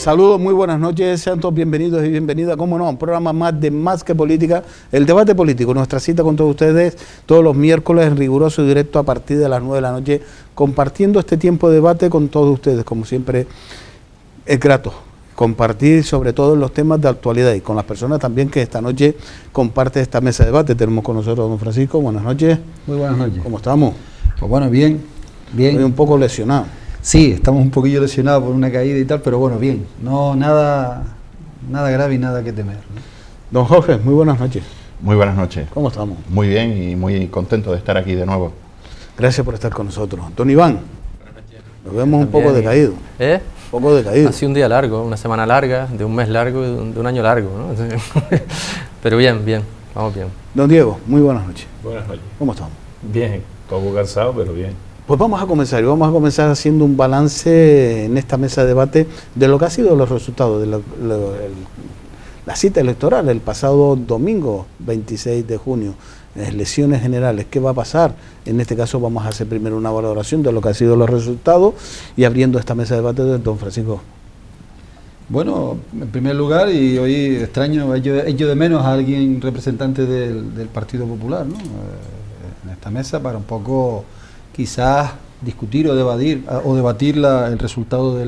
Saludos, muy buenas noches, sean todos bienvenidos y bienvenidas, como no, un programa más de Más que Política, el debate político, nuestra cita con todos ustedes todos los miércoles en riguroso y directo a partir de las 9 de la noche, compartiendo este tiempo de debate con todos ustedes, como siempre es grato compartir sobre todo los temas de actualidad y con las personas también que esta noche comparte esta mesa de debate. Tenemos con nosotros a don Francisco, buenas noches. Muy buenas noches. ¿Cómo estamos? Pues bueno, bien. Estoy un poco lesionado. Sí, estamos un poquillo lesionados por una caída y tal, pero bueno, bien. No, nada grave y nada que temer, ¿no? Don Jorge, muy buenas noches. Muy buenas noches. ¿Cómo estamos? Muy bien y muy contento de estar aquí de nuevo. Gracias por estar con nosotros. Don Iván, nos vemos un poco decaído. Un poco decaído. Ha sido un día largo, una semana larga, de un mes largo y de un año largo, ¿no? Pero bien, vamos bien. Don Diego, muy buenas noches. Buenas noches. ¿Cómo estamos? Bien, poco cansado, pero bien. Pues vamos a comenzar haciendo un balance en esta mesa de debate de lo que ha sido los resultados de la cita electoral el pasado domingo 26 de junio, elecciones generales. ¿Qué va a pasar? En este caso vamos a hacer primero una valoración de lo que han sido los resultados y abriendo esta mesa de debate de don Francisco. Bueno, en primer lugar, y hoy extraño, echo de menos a alguien representante del Partido Popular, ¿no? En esta mesa para un poco quizás discutir o debatir el resultado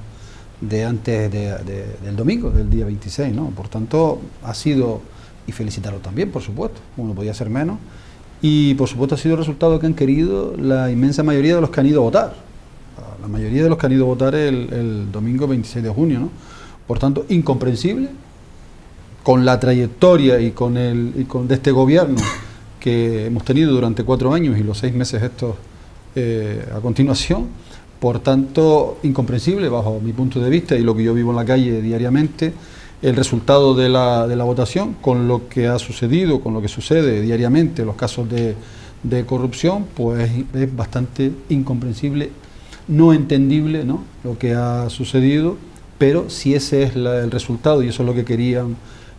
del domingo, del día 26, ¿no? Por tanto, ha sido, y felicitarlo también, por supuesto, como no podía ser menos, y por supuesto ha sido el resultado que han querido la inmensa mayoría de los que han ido a votar, la mayoría de los que han ido a votar el domingo 26 de junio, ¿no? Por tanto, incomprensible, con la trayectoria y de este gobierno que hemos tenido durante 4 años y los 6 meses estos a continuación. Por tanto, incomprensible bajo mi punto de vista y lo que yo vivo en la calle diariamente, el resultado de la votación con lo que ha sucedido, con lo que sucede diariamente, los casos de corrupción, pues es bastante incomprensible, no entendible, ¿no?, lo que ha sucedido, pero si ese es el resultado y eso es lo que querían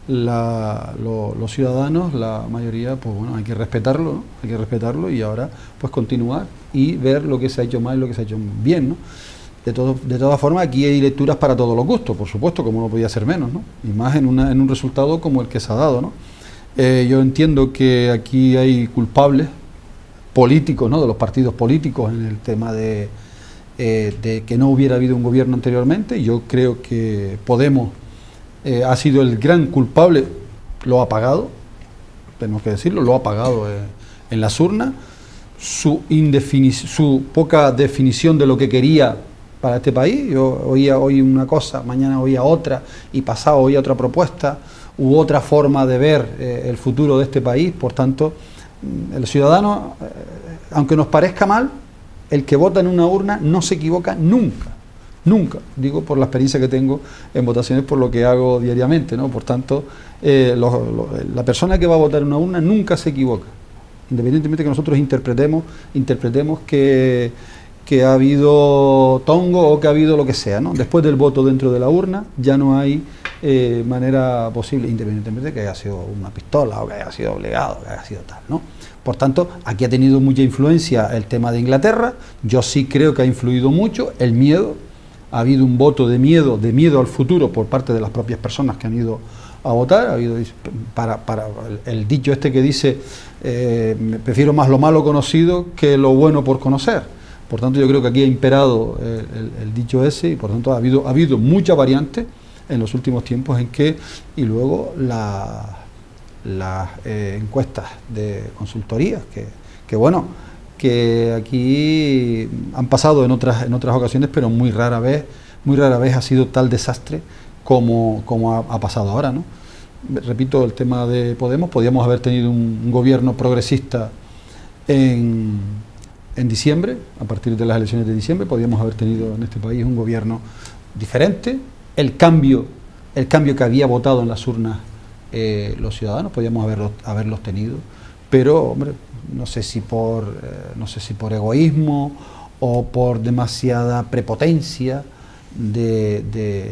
los ciudadanos, la mayoría, pues bueno, hay que respetarlo, ¿no? Hay que respetarlo y ahora pues continuar y ver lo que se ha hecho mal y lo que se ha hecho bien, ¿no? De todas formas, aquí hay lecturas para todos los gustos, por supuesto, como no podía ser menos, ¿no? Y más en un resultado como el que se ha dado, ¿no? Yo entiendo que aquí hay culpables políticos, ¿no?, de los partidos políticos en el tema de que no hubiera habido un gobierno anteriormente. Yo creo que Podemos ha sido el gran culpable, lo ha pagado, tenemos que decirlo, lo ha pagado en las urnas, su poca definición de lo que quería para este país. Yo oía hoy una cosa, mañana oía otra y pasado oía otra propuesta u otra forma de ver el futuro de este país. Por tanto, el ciudadano, aunque nos parezca mal, el que vota en una urna no se equivoca nunca. Nunca, digo por la experiencia que tengo en votaciones, por lo que hago diariamente, ¿no? Por tanto, la persona que va a votar en una urna nunca se equivoca, independientemente que nosotros interpretemos que ha habido tongo o que ha habido lo que sea, ¿no? Después del voto dentro de la urna ya no hay manera posible, independientemente de que haya sido una pistola o que haya sido obligado, que haya sido tal, ¿no? Por tanto, aquí ha tenido mucha influencia el tema de Inglaterra. Yo sí creo que ha influido mucho el miedo. Ha habido un voto de miedo al futuro por parte de las propias personas que han ido a votar. Ha habido para el dicho este que dice prefiero más lo malo conocido que lo bueno por conocer. Por tanto, yo creo que aquí ha imperado el dicho ese y por tanto ha habido mucha variante en los últimos tiempos en que, y luego las encuestas de consultorías que bueno, que aquí han pasado en otras ocasiones, pero muy rara vez ha sido tal desastre como ha pasado ahora, ¿no? Repito, el tema de Podemos, podíamos haber tenido un gobierno progresista en diciembre, a partir de las elecciones de diciembre, podíamos haber tenido en este país un gobierno diferente, el cambio que había votado en las urnas los ciudadanos, podíamos haberlos tenido, pero, hombre, no sé si por egoísmo o por demasiada prepotencia del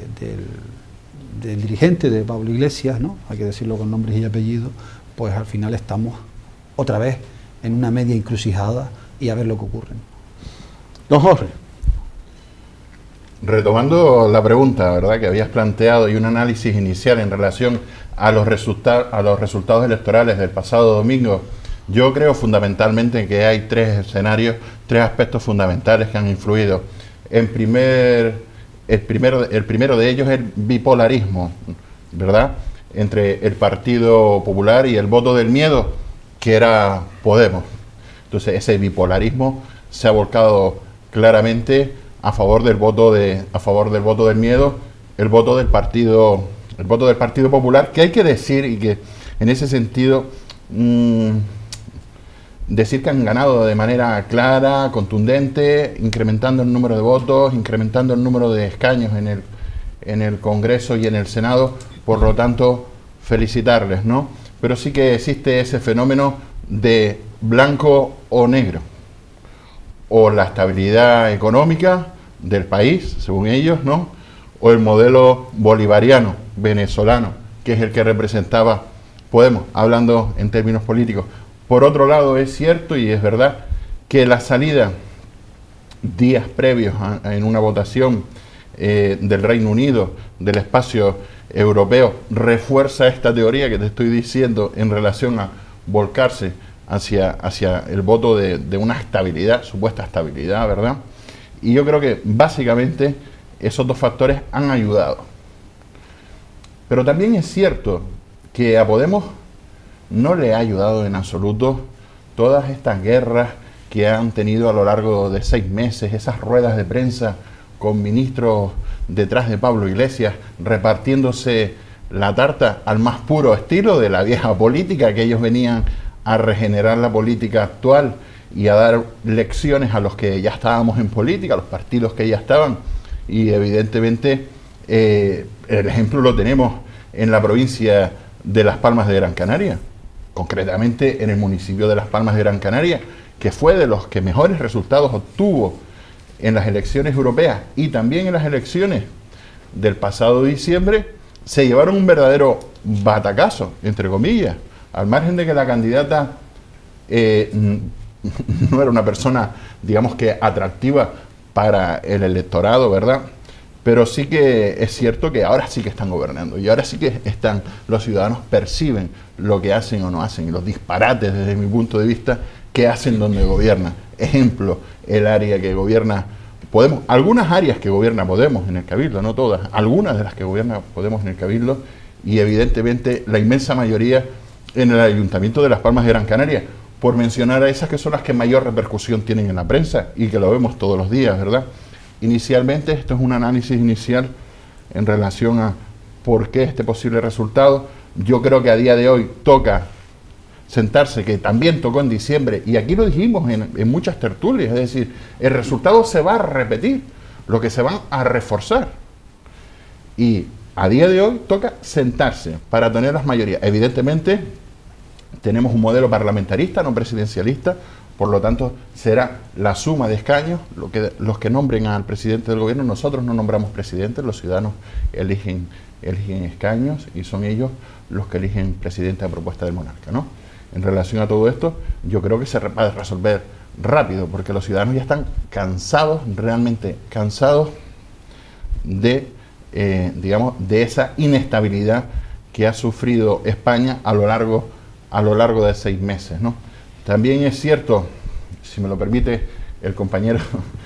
dirigente de Pablo Iglesias, ¿no?, hay que decirlo con nombres y apellidos, pues al final estamos otra vez en una media encrucijada y a ver lo que ocurre. Don Jorge. retomando la pregunta, ¿verdad?, que habías planteado y un análisis inicial en relación a los resultados electorales del pasado domingo, yo creo fundamentalmente que hay tres escenarios, tres aspectos fundamentales que han influido. El primero de ellos es el bipolarismo, ¿verdad?, entre el Partido Popular y el voto del miedo, que era Podemos. Entonces ese bipolarismo se ha volcado claramente a favor del voto del miedo, el voto del Partido Popular, que hay que decir, y que en ese sentido decir que han ganado de manera clara, contundente, incrementando el número de votos, incrementando el número de escaños en el Congreso y en el Senado, por lo tanto, felicitarles, ¿no? Pero sí que existe ese fenómeno de blanco o negro, o la estabilidad económica del país, según ellos, ¿no?, o el modelo bolivariano, venezolano, que es el que representaba Podemos, hablando en términos políticos. Por otro lado, es cierto y es verdad que la salida días previos en una votación del Reino Unido, del espacio europeo, refuerza esta teoría que te estoy diciendo en relación a volcarse hacia el voto de una estabilidad, supuesta estabilidad, ¿verdad? Y yo creo que básicamente esos dos factores han ayudado. Pero también es cierto que a Podemos no le ha ayudado en absoluto todas estas guerras que han tenido a lo largo de 6 meses, esas ruedas de prensa con ministros detrás de Pablo Iglesias repartiéndose la tarta al más puro estilo de la vieja política, que ellos venían a regenerar la política actual y a dar lecciones a los que ya estábamos en política, a los partidos que ya estaban. Y evidentemente el ejemplo lo tenemos en la provincia de Las Palmas de Gran Canaria, concretamente en el municipio de Las Palmas de Gran Canaria, que fue de los que mejores resultados obtuvo en las elecciones europeas y también en las elecciones del pasado diciembre. Se llevaron un verdadero batacazo, entre comillas, al margen de que la candidata no era una persona, digamos que atractiva para el electorado, ¿verdad? Pero sí que es cierto que ahora sí que están gobernando y ahora sí que los ciudadanos perciben lo que hacen o no hacen y los disparates, desde mi punto de vista, que hacen donde gobiernan. Ejemplo, el área que gobierna Podemos, algunas áreas que gobierna Podemos en el Cabildo, no todas, algunas de las que gobierna Podemos en el Cabildo, y evidentemente la inmensa mayoría en el Ayuntamiento de Las Palmas de Gran Canaria, por mencionar a esas que son las que mayor repercusión tienen en la prensa y que lo vemos todos los días, ¿verdad? Inicialmente, esto es un análisis inicial en relación a por qué este posible resultado. Yo creo que a día de hoy toca sentarse, que también tocó en diciembre, y aquí lo dijimos en muchas tertulias, es decir, el resultado se va a repetir, lo que se va a reforzar. Y a día de hoy toca sentarse para tener las mayorías. Evidentemente, tenemos un modelo parlamentarista, no presidencialista, por lo tanto, será la suma de escaños los que nombren al presidente del gobierno. Nosotros no nombramos presidentes, los ciudadanos eligen escaños y son ellos los que eligen presidente a propuesta del monarca, ¿no? En relación a todo esto, yo creo que se va a resolver rápido, porque los ciudadanos ya están cansados, realmente cansados de, digamos, de esa inestabilidad que ha sufrido España a lo largo de 6 meses, ¿no? También es cierto, si me lo permite el compañero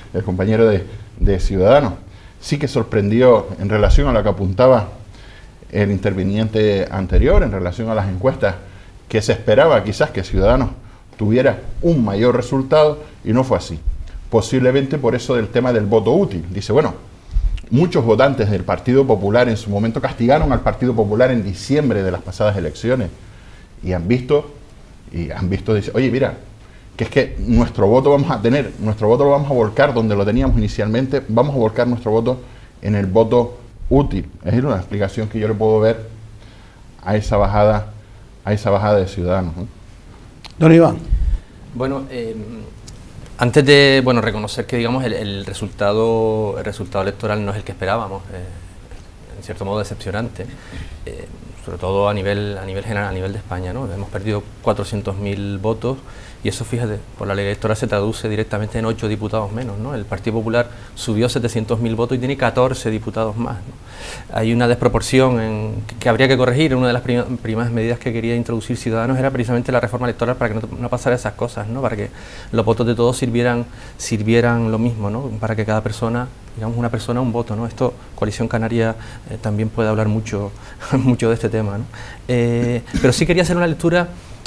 de Ciudadanos, sí que sorprendió en relación a lo que apuntaba el interviniente anterior, en relación a las encuestas, que se esperaba quizás que Ciudadanos tuviera un mayor resultado, y no fue así. Posiblemente por eso del tema del voto útil. Dice, bueno, muchos votantes del Partido Popular en su momento castigaron al Partido Popular en diciembre de las pasadas elecciones y han visto, dice, oye, mira, que es que nuestro voto lo vamos a volcar donde lo teníamos inicialmente, vamos a volcar nuestro voto en el voto útil. Es una explicación que yo le puedo ver a esa bajada de Ciudadanos, ¿no? Don Iván. Bueno, antes de reconocer que digamos el resultado electoral no es el que esperábamos, en cierto modo decepcionante, sobre todo a nivel general, a nivel de España, ¿no? Hemos perdido 400.000 votos y eso, fíjate, por la ley electoral se traduce directamente en 8 diputados menos, ¿no? El Partido Popular subió 700.000 votos y tiene 14 diputados más, ¿no? Hay una desproporción que habría que corregir. Una de las primeras medidas que quería introducir Ciudadanos era precisamente la reforma electoral para que no pasara esas cosas, ¿no? Para que los votos de todos sirvieran lo mismo, ¿no? Para que cada persona, digamos, una persona un voto, ¿no? Esto, Coalición Canaria también puede hablar mucho de este tema, ¿no? Pero sí quería hacer una lectura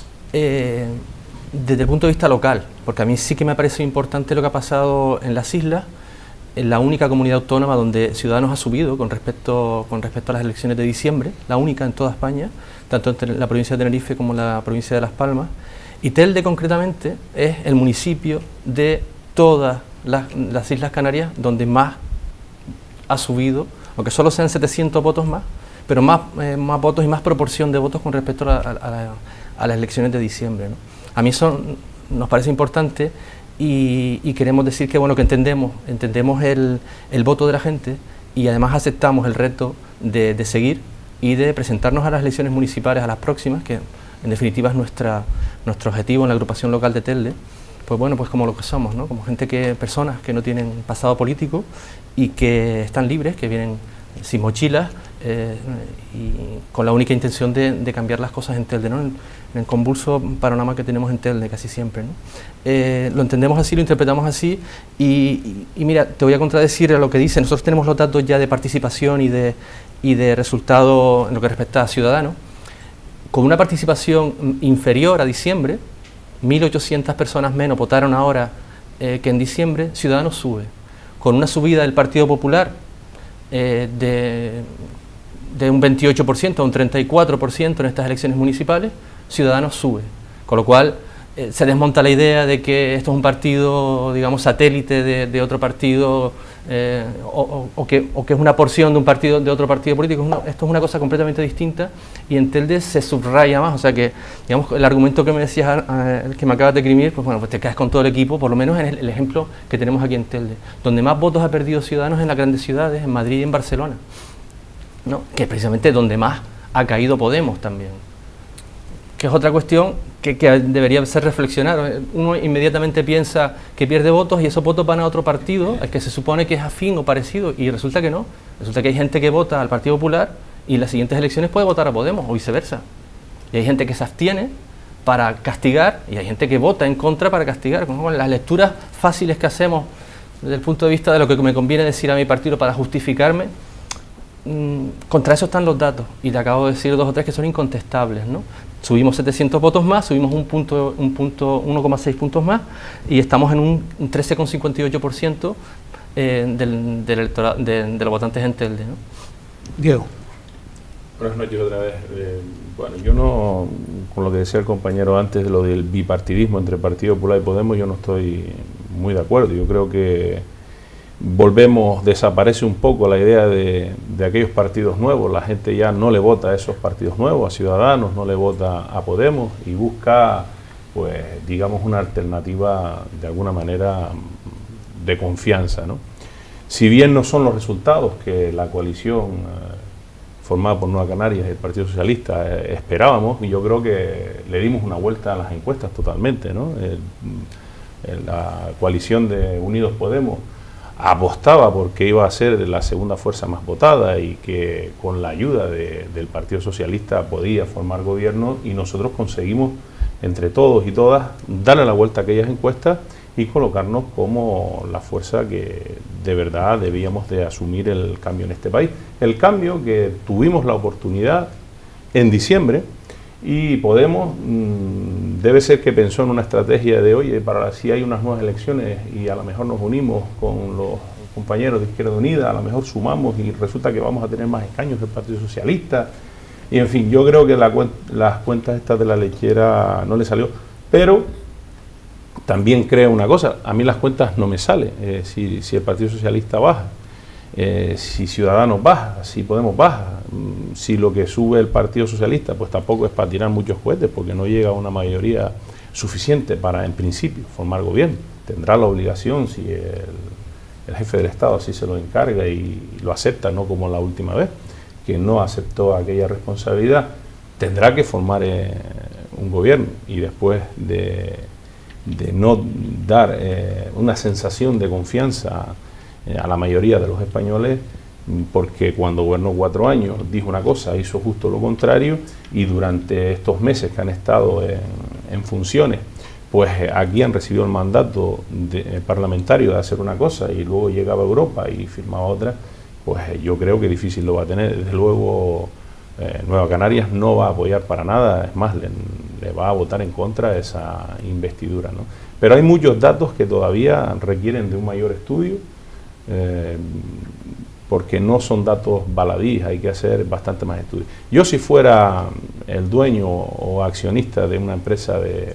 desde el punto de vista local, porque a mí sí que me parece importante lo que ha pasado en las islas, en la única comunidad autónoma donde Ciudadanos ha subido con respecto a las elecciones de diciembre, la única en toda España, tanto en la provincia de Tenerife como en la provincia de Las Palmas, y Telde concretamente es el municipio de todas las Islas Canarias donde más ha subido, aunque solo sean 700 votos más, pero más votos y más proporción de votos con respecto a las elecciones de diciembre, ¿no? A mí eso nos parece importante y queremos decir que, bueno, que entendemos el voto de la gente y además aceptamos el reto de seguir y de presentarnos a las elecciones municipales, a las próximas, que en definitiva es nuestro objetivo en la agrupación local de Telde, pues bueno, pues como lo que somos, ¿no? Como personas que no tienen pasado político y que están libres, que vienen sin mochilas y con la única intención de cambiar las cosas en Telde, ¿no? En el convulso panorama que tenemos en Telde casi siempre, ¿no? Lo entendemos así, lo interpretamos así y mira, te voy a contradecir a lo que dice. Nosotros tenemos los datos ya de participación y de resultado en lo que respecta a Ciudadanos. Con una participación inferior a diciembre, 1.800 personas menos votaron ahora que en diciembre, Ciudadanos sube. Con una subida del Partido Popular de un 28% a un 34% en estas elecciones municipales, Ciudadanos sube. Con lo cual se desmonta la idea de que esto es un partido, digamos, satélite de otro partido o que es una porción de otro partido político. Esto es una cosa completamente distinta y en Telde se subraya más. O sea que, digamos, el argumento que me decías, el que me acabas de escribir, pues bueno, pues te quedas con todo el equipo, por lo menos en el ejemplo que tenemos aquí en Telde. Donde más votos ha perdido Ciudadanos en las grandes ciudades, en Madrid y en Barcelona, ¿no? Que es precisamente donde más ha caído Podemos también, que es otra cuestión que debería ser reflexionar. Uno inmediatamente piensa que pierde votos y esos votos van a otro partido, al que se supone que es afín o parecido, y resulta que no. Resulta que hay gente que vota al Partido Popular y en las siguientes elecciones puede votar a Podemos o viceversa. Y hay gente que se abstiene para castigar y hay gente que vota en contra para castigar. Con las lecturas fáciles que hacemos desde el punto de vista de lo que me conviene decir a mi partido para justificarme, contra eso están los datos y te acabo de decir 2 o 3 que son incontestables, ¿no? Subimos 700 votos más, subimos 1,6 puntos más y estamos en un 13,58% de los votantes en Telde, ¿no? Diego. Buenas noches otra vez. Bueno, yo no, con lo que decía el compañero antes de lo del bipartidismo entre Partido Popular y Podemos, yo no estoy muy de acuerdo. Yo creo que desaparece un poco la idea de aquellos partidos nuevos. La gente ya no le vota a esos partidos nuevos, a Ciudadanos, no le vota a Podemos y busca, pues, digamos, una alternativa de alguna manera de confianza, ¿no? Si bien no son los resultados que la coalición formada por Nueva Canarias y el Partido Socialista esperábamos, y yo creo que le dimos una vuelta a las encuestas totalmente, ¿no? La coalición de Unidos Podemos apostaba porque iba a ser la segunda fuerza más votada y que con la ayuda del Partido Socialista podía formar gobierno, y nosotros conseguimos entre todos y todas darle la vuelta a aquellas encuestas y colocarnos como la fuerza que de verdad debíamos de asumir el cambio en este país. El cambio que tuvimos la oportunidad en diciembre, y Podemos debe ser que pensó en una estrategia de, oye, para si hay unas nuevas elecciones y a lo mejor nos unimos con los compañeros de Izquierda Unida, a lo mejor sumamos y resulta que vamos a tener más escaños del Partido Socialista. Y en fin, yo creo que las cuentas estas de la lechera no le salió, pero también creo una cosa, a mí las cuentas no me salen. Si el Partido Socialista baja, si Ciudadanos baja, si Podemos baja, si lo que sube el Partido Socialista, pues tampoco es para tirar muchos cohetes, porque no llega a una mayoría suficiente para, en principio, formar gobierno. Tendrá la obligación, si el jefe del Estado así se lo encarga y lo acepta, no como la última vez, que no aceptó aquella responsabilidad, tendrá que formar un gobierno, y después de no dar una sensación de confianza a la mayoría de los españoles, porque cuando gobernó 4 años dijo una cosa, hizo justo lo contrario, y durante estos meses que han estado en funciones, pues aquí han recibido el mandato parlamentario de hacer una cosa y luego llegaba a Europa y firmaba otra, pues yo creo que difícil lo va a tener. Desde luego Nueva Canarias no va a apoyar para nada, es más, le va a votar en contra de esa investidura, ¿no? Pero hay muchos datos que todavía requieren de un mayor estudio, porque no son datos baladís, hay que hacer bastante más estudios. Yo, si fuera el dueño o accionista de una empresa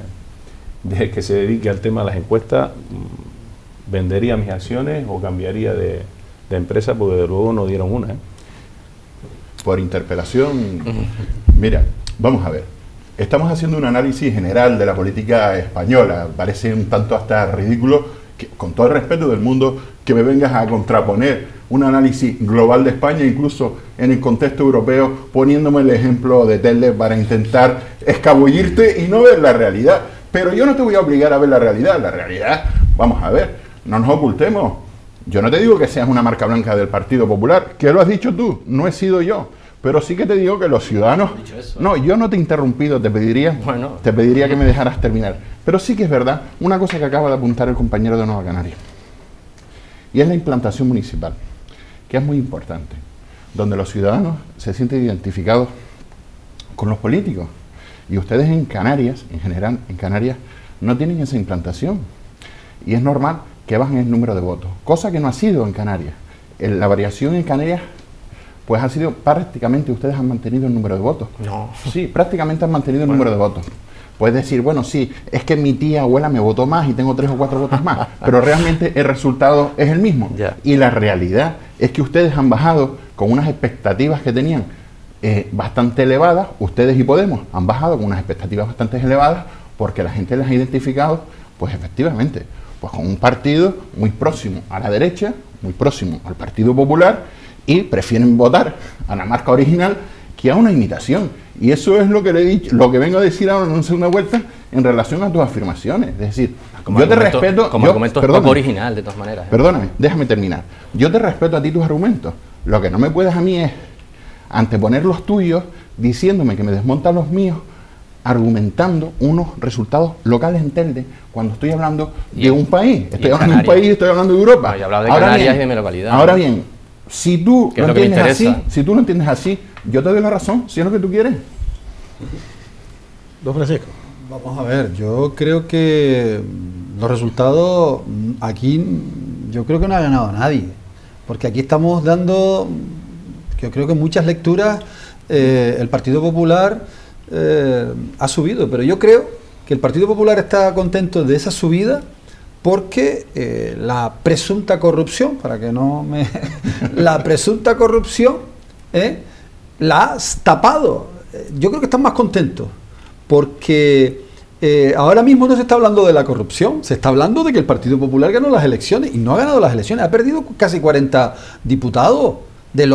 que se dedique al tema de las encuestas, vendería mis acciones o cambiaría de empresa, porque de luego no dieron una. Por interpelación, mira, vamos a ver. Estamos haciendo un análisis general de la política española. Parece un tanto hasta ridículo, que, con todo el respeto del mundo, que me vengas a contraponer un análisis global de España, incluso en el contexto europeo, poniéndome el ejemplo de Telde para intentar escabullirte y no ver la realidad. Pero yo no te voy a obligar a ver la realidad. La realidad, vamos a ver, no nos ocultemos. Yo no te digo que seas una marca blanca del Partido Popular, que lo has dicho tú, no he sido yo. Pero sí que te digo que los ciudadanos... No, yo no te he interrumpido, te pediría que me dejaras terminar. Pero sí que es verdad, una cosa que acaba de apuntar el compañero de Nueva Canarias, y es la implantación municipal, que es muy importante, donde los ciudadanos se sienten identificados con los políticos. Y ustedes en Canarias, en general, en Canarias, no tienen esa implantación. Y es normal que bajen el número de votos, cosa que no ha sido en Canarias. La variación en Canarias, pues ha sido prácticamente, ustedes han mantenido el número de votos. No. Sí, prácticamente han mantenido el número de votos. Puedes decir, bueno, sí, es que mi tía abuela me votó más y tengo 3 o 4 votos más, pero realmente el resultado es el mismo. Ya. Y la realidad es que ustedes han bajado con unas expectativas que tenían bastante elevadas. Ustedes y Podemos han bajado con unas expectativas bastante elevadas porque la gente les ha identificado, pues efectivamente, pues con un partido muy próximo a la derecha, muy próximo al Partido Popular, y prefieren votar a la marca original que a una imitación. Y eso es lo que le he dicho, lo que vengo a decir ahora en una segunda vuelta en relación a tus afirmaciones. Es decir, como yo te respeto... Como argumento es poco original, de todas maneras. Perdóname, déjame terminar. Yo te respeto a ti tus argumentos. Lo que no me puedes a mí es anteponer los tuyos diciéndome que me desmontan los míos, argumentando unos resultados locales en Telde, cuando estoy hablando de un país. Estoy hablando de un país, estoy hablando de Europa. No, yo he hablado de Canarias y de mi localidad. Ahora bien, si tú ¿Qué lo es lo que me entiendes así, interesa? si tú lo entiendes así, yo te doy la razón, si es lo que tú quieres. Don Francisco. Vamos a ver, yo creo que los resultados aquí, yo creo que no ha ganado nadie, porque aquí estamos dando, yo creo que muchas lecturas, el Partido Popular ha subido, pero yo creo que el Partido Popular está contento de esa subida porque la presunta corrupción, para que no me... la presunta corrupción la has tapado. Yo creo que están más contentos, porque ahora mismo no se está hablando de la corrupción, se está hablando de que el Partido Popular ganó las elecciones, y no ha ganado las elecciones, ha perdido casi 40 diputados de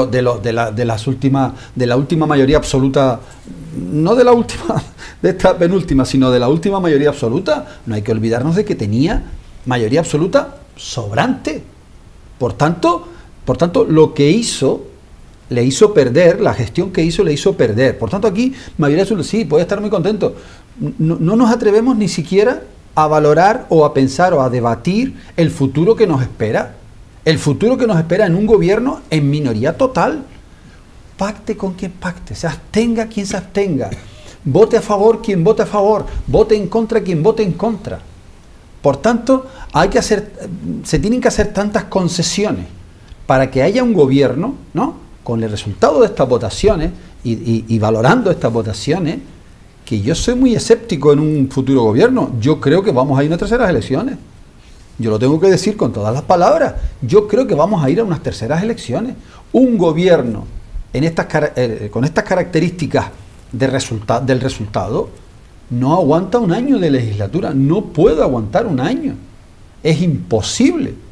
la última mayoría absoluta, no de la última, de esta penúltima, sino de la última mayoría absoluta. No hay que olvidarnos de que tenía mayoría absoluta sobrante. Por tanto, lo que hizo le hizo perder, la gestión que hizo le hizo perder. Por tanto, aquí mayoría absoluta, sí, puede estar muy contento. No nos atrevemos ni siquiera a valorar o a pensar o a debatir el futuro que nos espera. El futuro que nos espera en un gobierno en minoría total. Pacte con quien pacte, se abstenga quien se abstenga, vote a favor quien vote a favor, vote en contra quien vote en contra. Por tanto, se tienen que hacer tantas concesiones para que haya un gobierno, ¿no?, con el resultado de estas votaciones y valorando estas votaciones, que yo soy muy escéptico en un futuro gobierno. Yo creo que vamos a ir a unas terceras elecciones. Yo lo tengo que decir con todas las palabras. Yo creo que vamos a ir a unas terceras elecciones. Un gobierno con estas características del resultado no aguanta un año de legislatura. No puede aguantar un año. Es imposible.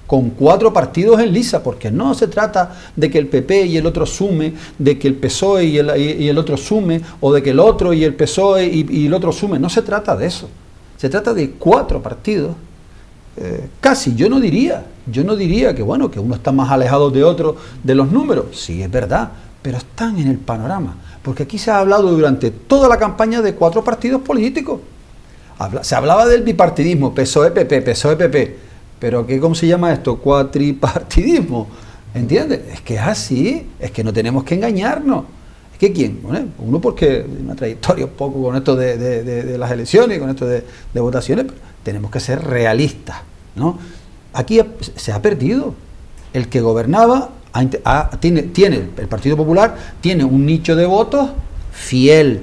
con 4 partidos en liza, porque no se trata de que el PP y el otro sume, de que el PSOE y el otro sume, o de que el otro y el PSOE y el otro sume. No se trata de eso. Se trata de 4 partidos. Casi, yo no diría que bueno, que uno está más alejado de otro de los números. Sí, es verdad, pero están en el panorama. Porque aquí se ha hablado durante toda la campaña de 4 partidos políticos. Se hablaba del bipartidismo, PSOE-PP, PSOE-PP. Pero ¿cómo se llama esto? Cuatripartidismo. ¿Entiendes? Es que es así, es que no tenemos que engañarnos. Es que ¿quién? Bueno, uno porque una trayectoria un poco con esto de las elecciones, con esto de votaciones, pero tenemos que ser realistas, ¿no? Aquí se ha perdido. El que gobernaba tiene el Partido Popular, tiene un nicho de votos fiel,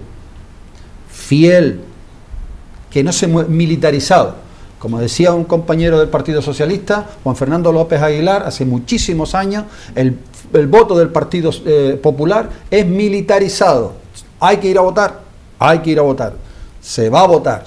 que no se mueve, militarizado. Como decía un compañero del Partido Socialista, Juan Fernando López Aguilar, hace muchísimos años, el voto del Partido Popular es militarizado. Hay que ir a votar, se va a votar.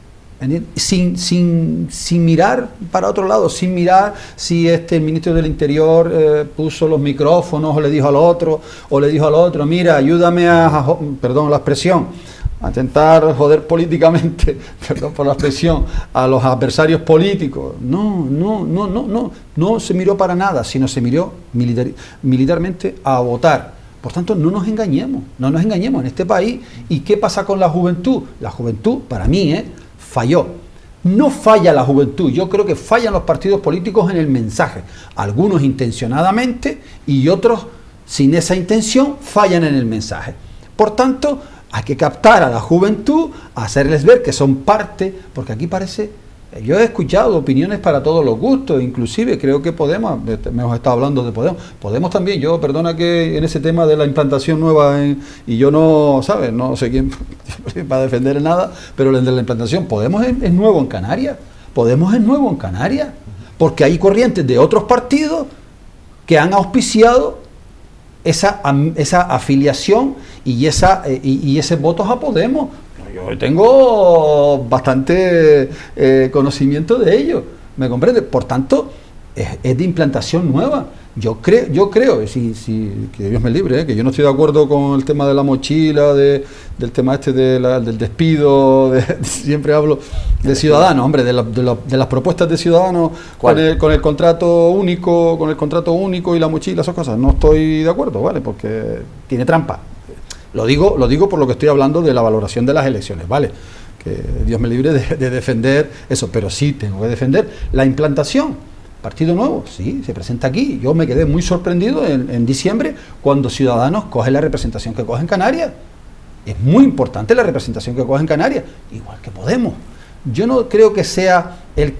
Sin mirar para otro lado, sin mirar si el ministro del Interior puso los micrófonos o le dijo al otro, mira, ayúdame perdón la expresión, a intentar joder políticamente, perdón por la expresión, a los adversarios políticos. No se miró para nada, sino se miró militarmente a votar. Por tanto, no nos engañemos en este país. ¿Y qué pasa con la juventud? La juventud, para mí, falló. No falla la juventud, yo creo que fallan los partidos políticos en el mensaje. Algunos intencionadamente y otros sin esa intención fallan en el mensaje. Por tanto, hay que captar a la juventud, hacerles ver que son parte, porque aquí parece, yo he escuchado opiniones para todos los gustos, inclusive creo que Podemos, hemos estado hablando de Podemos también, perdona que en ese tema de la implantación nueva, y yo no sé quién va a defender nada, pero el de la implantación, Podemos es nuevo en Canarias, porque hay corrientes de otros partidos que han auspiciado esa afiliación y ese votos a Podemos. Yo tengo bastante conocimiento de ello, ¿me comprende? Por tanto, es de implantación nueva. Yo creo, que Dios me libre, que yo no estoy de acuerdo con el tema de la mochila, del tema del despido, siempre hablo de Ciudadanos, hombre, de las propuestas de Ciudadanos con el contrato único y la mochila, esas cosas. No estoy de acuerdo, ¿vale? Porque tiene trampa. Lo digo por lo que estoy hablando de la valoración de las elecciones, ¿vale? Que Dios me libre de defender eso, pero sí tengo que defender la implantación. Partido Nuevo, sí, se presenta aquí. Yo me quedé muy sorprendido en diciembre cuando Ciudadanos coge la representación que coge en Canarias. Es muy importante la representación que coge en Canarias, igual que Podemos. Yo no creo que sea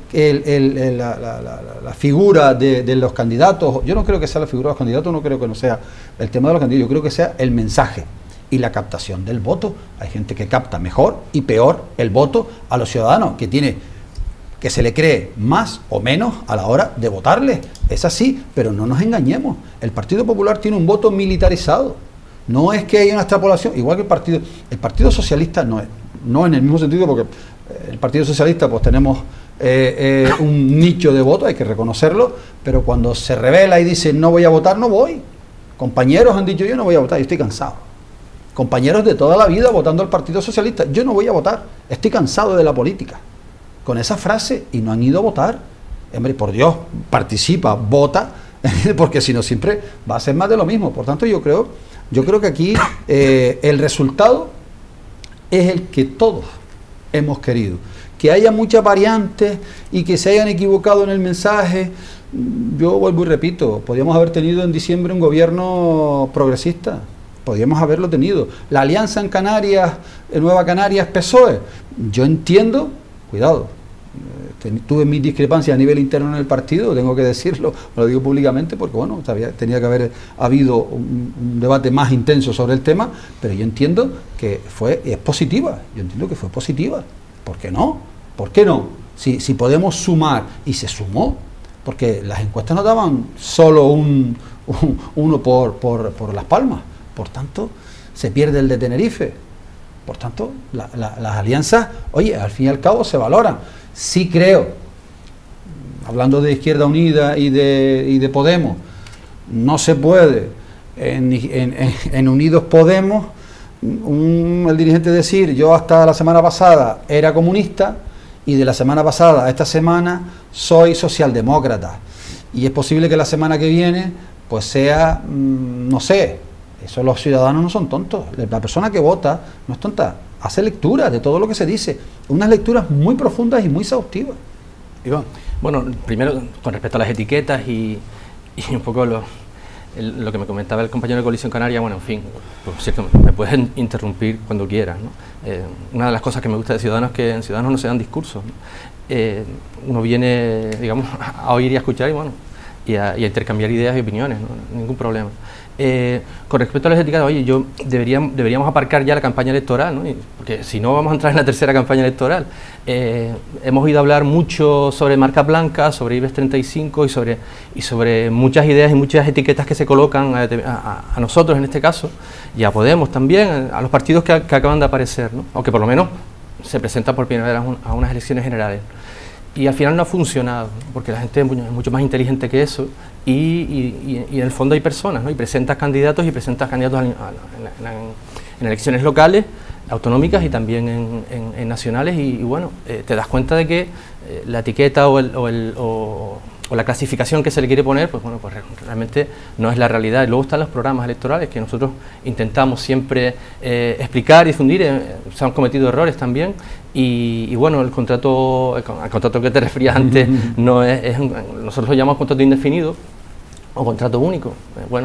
la figura de los candidatos, yo no creo que sea la figura de los candidatos, no creo que no sea el tema de los candidatos, yo creo que sea el mensaje y la captación del voto. Hay gente que capta mejor y peor el voto a los ciudadanos, que se le cree más o menos a la hora de votarle. Es así, pero no nos engañemos. El Partido Popular tiene un voto militarizado. No es que haya una extrapolación, igual que el Partido Socialista no en el mismo sentido, porque el Partido Socialista pues tenemos un nicho de voto, hay que reconocerlo, pero cuando se revela y dice no voy a votar, no voy. Compañeros han dicho yo no voy a votar, yo estoy cansado. Compañeros de toda la vida votando al Partido Socialista, yo no voy a votar, estoy cansado de la política. Con esa frase y no han ido a votar. Hombre, por Dios, participa, vota, porque si no siempre va a ser más de lo mismo. Por tanto, yo creo que aquí el resultado es el que todos hemos querido. Que haya muchas variantes y que se hayan equivocado en el mensaje, yo vuelvo y repito, podríamos haber tenido en diciembre un gobierno progresista. Podríamos haberlo tenido. La alianza en Canarias, Nueva Canarias, PSOE, yo entiendo. Cuidado, tuve mis discrepancias a nivel interno en el partido, tengo que decirlo, lo digo públicamente porque bueno, tenía que haber habido un debate más intenso sobre el tema, pero yo entiendo que es positiva, ¿por qué no? ¿Por qué no? Si podemos sumar, y se sumó, porque las encuestas nos daban solo uno por Las Palmas, por tanto, se pierde el de Tenerife. Por tanto, las alianzas, oye, al fin y al cabo se valoran. Sí creo, hablando de Izquierda Unida y de Podemos, no se puede en Unidos Podemos el dirigente decir yo hasta la semana pasada era comunista y de la semana pasada a esta semana soy socialdemócrata, y es posible que la semana que viene pues sea, no sé, eso los ciudadanos no son tontos, la persona que vota no es tonta, hace lecturas de todo lo que se dice, unas lecturas muy profundas y muy exhaustivas. Iván. Bueno, primero con respecto a las etiquetas y un poco lo que me comentaba el compañero de Coalición Canaria, bueno, en fin, por cierto, me pueden interrumpir cuando quieras, ¿no? Una de las cosas que me gusta de Ciudadanos es que en Ciudadanos no se dan discursos, ¿no? Uno viene, digamos, a oír y a escuchar y a intercambiar ideas y opiniones, ¿no? Ningún problema. Con respecto a las etiquetas, oye, deberíamos aparcar ya la campaña electoral, ¿no? Porque si no vamos a entrar en la tercera campaña electoral. Hemos oído hablar mucho sobre marca blanca, sobre IBEX 35 y sobre muchas ideas y muchas etiquetas que se colocan a nosotros en este caso, y a Podemos también, a los partidos que acaban de aparecer, ¿no? Aunque por lo menos se presentan por primera vez a unas elecciones generales. Y al final no ha funcionado, porque la gente es mucho más inteligente que eso y en el fondo hay personas, ¿no? Y presentas candidatos en elecciones locales, autonómicas y también en nacionales y bueno, te das cuenta de que la etiqueta o la clasificación que se le quiere poner, pues bueno, pues realmente no es la realidad. Y luego están los programas electorales que nosotros intentamos siempre explicar y difundir, se han cometido errores también y bueno, al contrato que te referías antes no nosotros lo llamamos contrato indefinido o contrato único.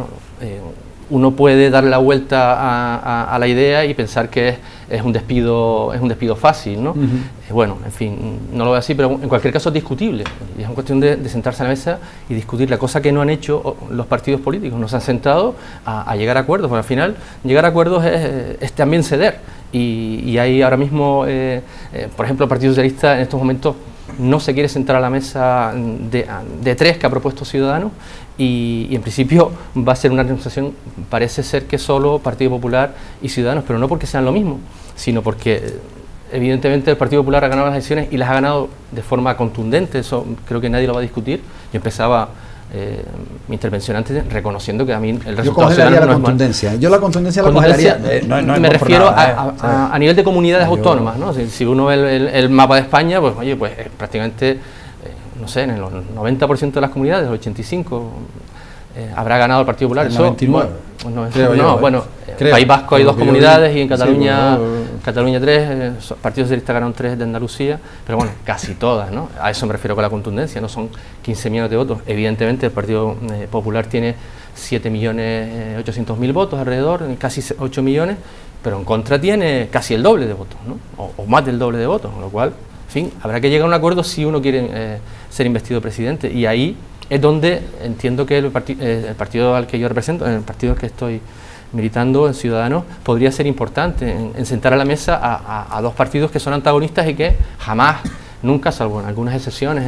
Uno puede darle la vuelta a la idea y pensar que es un despido fácil, ¿no? Bueno, en fin, no lo veo así, pero en cualquier caso es discutible. Y es una cuestión de sentarse a la mesa y discutir la cosa que no han hecho los partidos políticos. No se han sentado a llegar a acuerdos, porque al final llegar a acuerdos es también ceder. Y hay ahora mismo, por ejemplo, el Partido Socialista en estos momentos no se quiere sentar a la mesa de tres que ha propuesto Ciudadanos y en principio va a ser una negociación, parece ser que solo Partido Popular y Ciudadanos, pero no porque sean lo mismo, sino porque evidentemente el Partido Popular ha ganado las elecciones y las ha ganado de forma contundente, eso creo que nadie lo va a discutir. Yo empezaba mi intervención antes reconociendo que a mí el resultado Ciudadanos no es contundencia. Yo la contundencia la congelaría. Me refiero a nivel de comunidades autónomas, ¿no? Si uno ve el mapa de España, pues oye, pues prácticamente no sé, en el 90% de las comunidades, el 85% habrá ganado el Partido Popular. El 99%. En País Vasco hay 2 comunidades y en Cataluña, Cataluña 3, Partido Socialista ganaron 3 de Andalucía, pero bueno, casi todas, ¿no? A eso me refiero con la contundencia, no son 15 millones de votos. Evidentemente el Partido Popular tiene 7.800.000 votos alrededor, casi 8 millones, pero en contra tiene casi el doble de votos, ¿no? O más del doble de votos, con lo cual, en fin, habrá que llegar a un acuerdo si uno quiere ser investido presidente, y ahí es donde entiendo que el partido al que yo represento, el partido al que estoy militando, en Ciudadanos, podría ser importante en sentar a la mesa a 2 partidos que son antagonistas y que jamás, nunca, salvo en algunas excepciones,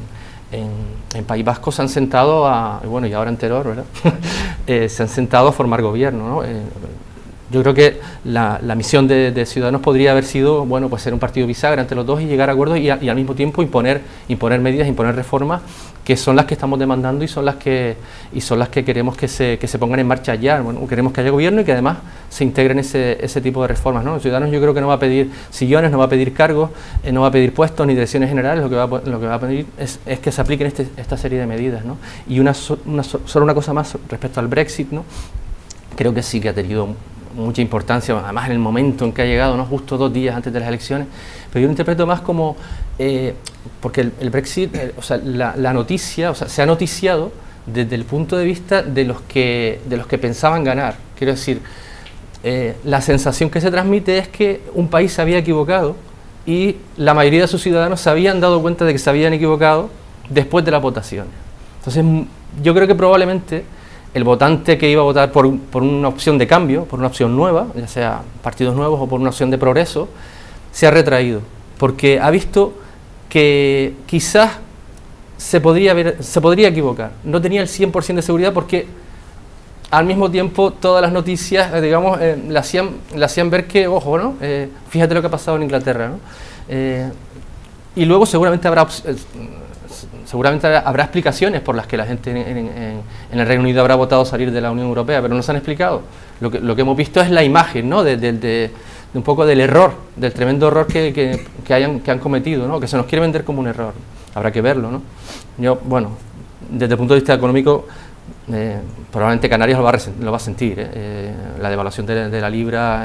en País Vasco se han sentado bueno, y ahora en Teror, ¿verdad? Se han sentado a formar gobierno, ¿no? Yo creo que la misión de Ciudadanos podría haber sido, bueno, pues ser un partido bisagra entre los dos y llegar a acuerdos y al mismo tiempo imponer medidas, imponer reformas que son las que estamos demandando y son las que queremos que se pongan en marcha ya. Bueno, queremos que haya gobierno y que además se integren ese tipo de reformas, ¿no? Ciudadanos yo creo que no va a pedir sillones, no va a pedir cargos, no va a pedir puestos ni direcciones generales, lo que va a pedir es que se apliquen esta serie de medidas, ¿no? Y solo una cosa más respecto al Brexit, ¿no? Creo que sí que ha tenido mucha importancia, además en el momento en que ha llegado, ¿no? Justo 2 días antes de las elecciones, pero yo lo interpreto más como, porque el Brexit, o sea, la noticia, o sea, se ha noticiado desde el punto de vista de los que pensaban ganar. Quiero decir, la sensación que se transmite es que un país se había equivocado y la mayoría de sus ciudadanos se habían dado cuenta de que se habían equivocado después de las votaciones. Entonces, yo creo que probablemente el votante que iba a votar por una opción de cambio, por una opción nueva, ya sea partidos nuevos o por una opción de progreso, se ha retraído, porque ha visto que quizás se podría equivocar. No tenía el 100% de seguridad porque al mismo tiempo todas las noticias, digamos, le hacían ver que, ojo, ¿no? Fíjate lo que ha pasado en Inglaterra, ¿no? Y luego seguramente seguramente habrá explicaciones por las que la gente en el Reino Unido habrá votado salir de la Unión Europea, pero no se han explicado. Lo que hemos visto es la imagen, ¿no?, de un poco del error, del tremendo error que han cometido, ¿no?, que se nos quiere vender como un error. Habrá que verlo, ¿no? Yo, bueno, desde el punto de vista económico, probablemente Canarias lo va a sentir, la devaluación de la libra